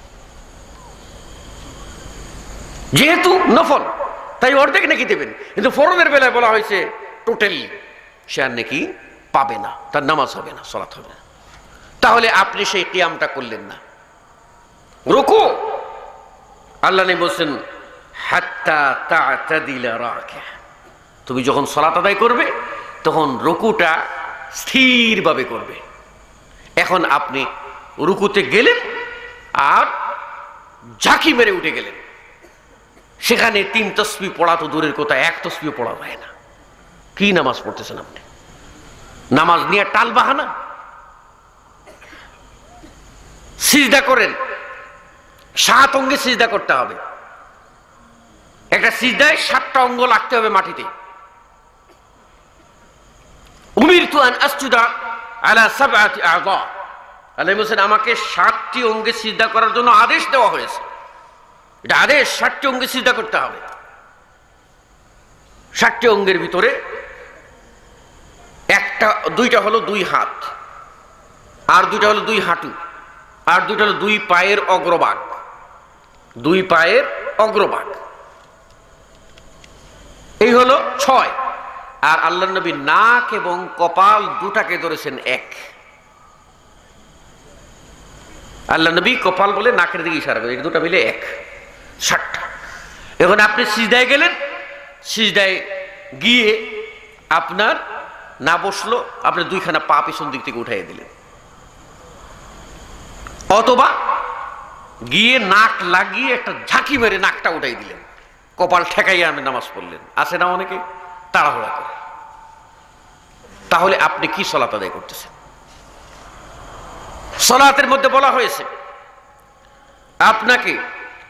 Speaker 3: যেহেতু নফল, তাই অর্ধেক নেকি দেবেন। কিন্তু ফরজের বেলায় বলা হয়েছে টোটালি সে আর নেকি পাবে না, তার নামাজ হবে না, সালাত হবে না। তাহলে আপনি সেই কিয়ামটা করলেন না। রুকু, আল্লাহ নবী বলছেন হাত্তা তা'তাদিলা রাকিআ, তুমি যখন সালাত আদায় করবে তখন রুকুটা স্থিরভাবে করবে। এখন আপনি রুকুতে গেলেন আর ঝাঁকি মেরে উঠে গেলেন, সেখানে 3 তাসবিহ পড়া তো দূরের কথা, 1 তাসবিহ পড়া যায় না। কি নামাজ পড়তেছেন আপনি? নামাজ নিয়ে টাল বাহানা। সিজদা করেন, 7 অঙ্গে সিজদা করতে হবে। একটা সিজদায় 7টা অঙ্গ লাগতে হবে মাটিতে। উমিরতু আন আসজুদা আলা 7 আ'যা, আল্লাহ বলেন আমাকে 7টি অঙ্গে সিজদা করার জন্য আদেশ দেওয়া হয়েছে। এটা আদেশ, 7টি অঙ্গে সিজদা করতে হবে। 7টি অঙ্গের ভিতরে দুইটা হলো 2 হাত, আর 2টা হলো 2 হাঁটু, আর 2টা হলো 2 পায়ের অগ্রভাগ। 2 পায়ের অগ্রভাগ, এই হলো 6। আর আল্লাহ নবী নাক এবং কপাল দুটাকে ধরেছেন 1। আল্লাহ নবী কপাল বলে নাকের দিকে ইশারা করে, এই দুটা মিলে 1, 7টা। এখন আপনি সিজদায় গেলেন, সিজদায় গিয়ে আপনার না বসলো, আপনি 2খানা পা পিছন দিক থেকে উঠাইয়ে দিলেন, অথবা গিয়ে নাক লাগিয়ে একটা ঝাঁকি মেরে নাকটা উঠাই দিলেন, কপাল ঠেকাইয়া আমি নামাজ পড়লেন। আছে না অনেকে তাড়াহুড়া করে। তাহলে আপনি কি সালাত আদায় করতেছেন? সালাতের মধ্যে বলা হয়েছে আপনাকে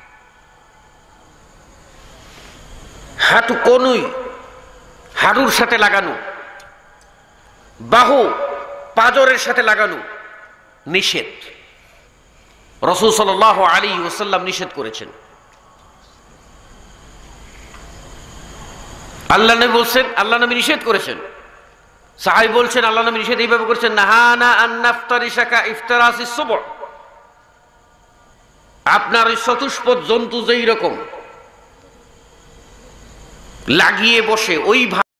Speaker 3: হাঁটু কনুই হাঁটুর সাথে লাগানো, বাহু পাজরের সাথে লাগানো নিষেধ। রাসূল সাল্লাল্লাহু আলাইহি ওয়াসাল্লাম নিষেধ করেছেন। আল্লাহ নবী বলছেন, আল্লাহ নবী নিষেধ করেছেন। সাহাবী বলছেন আল্লাহ নবী নিষেধ এইভাবে করেছেন, নাহানা আন নাফতারিশাকা ইফতিরাসিস সুবহ, আপনার ওই চতুষ্পদ জন্তু যেই রকম লাগিয়ে বসে ওই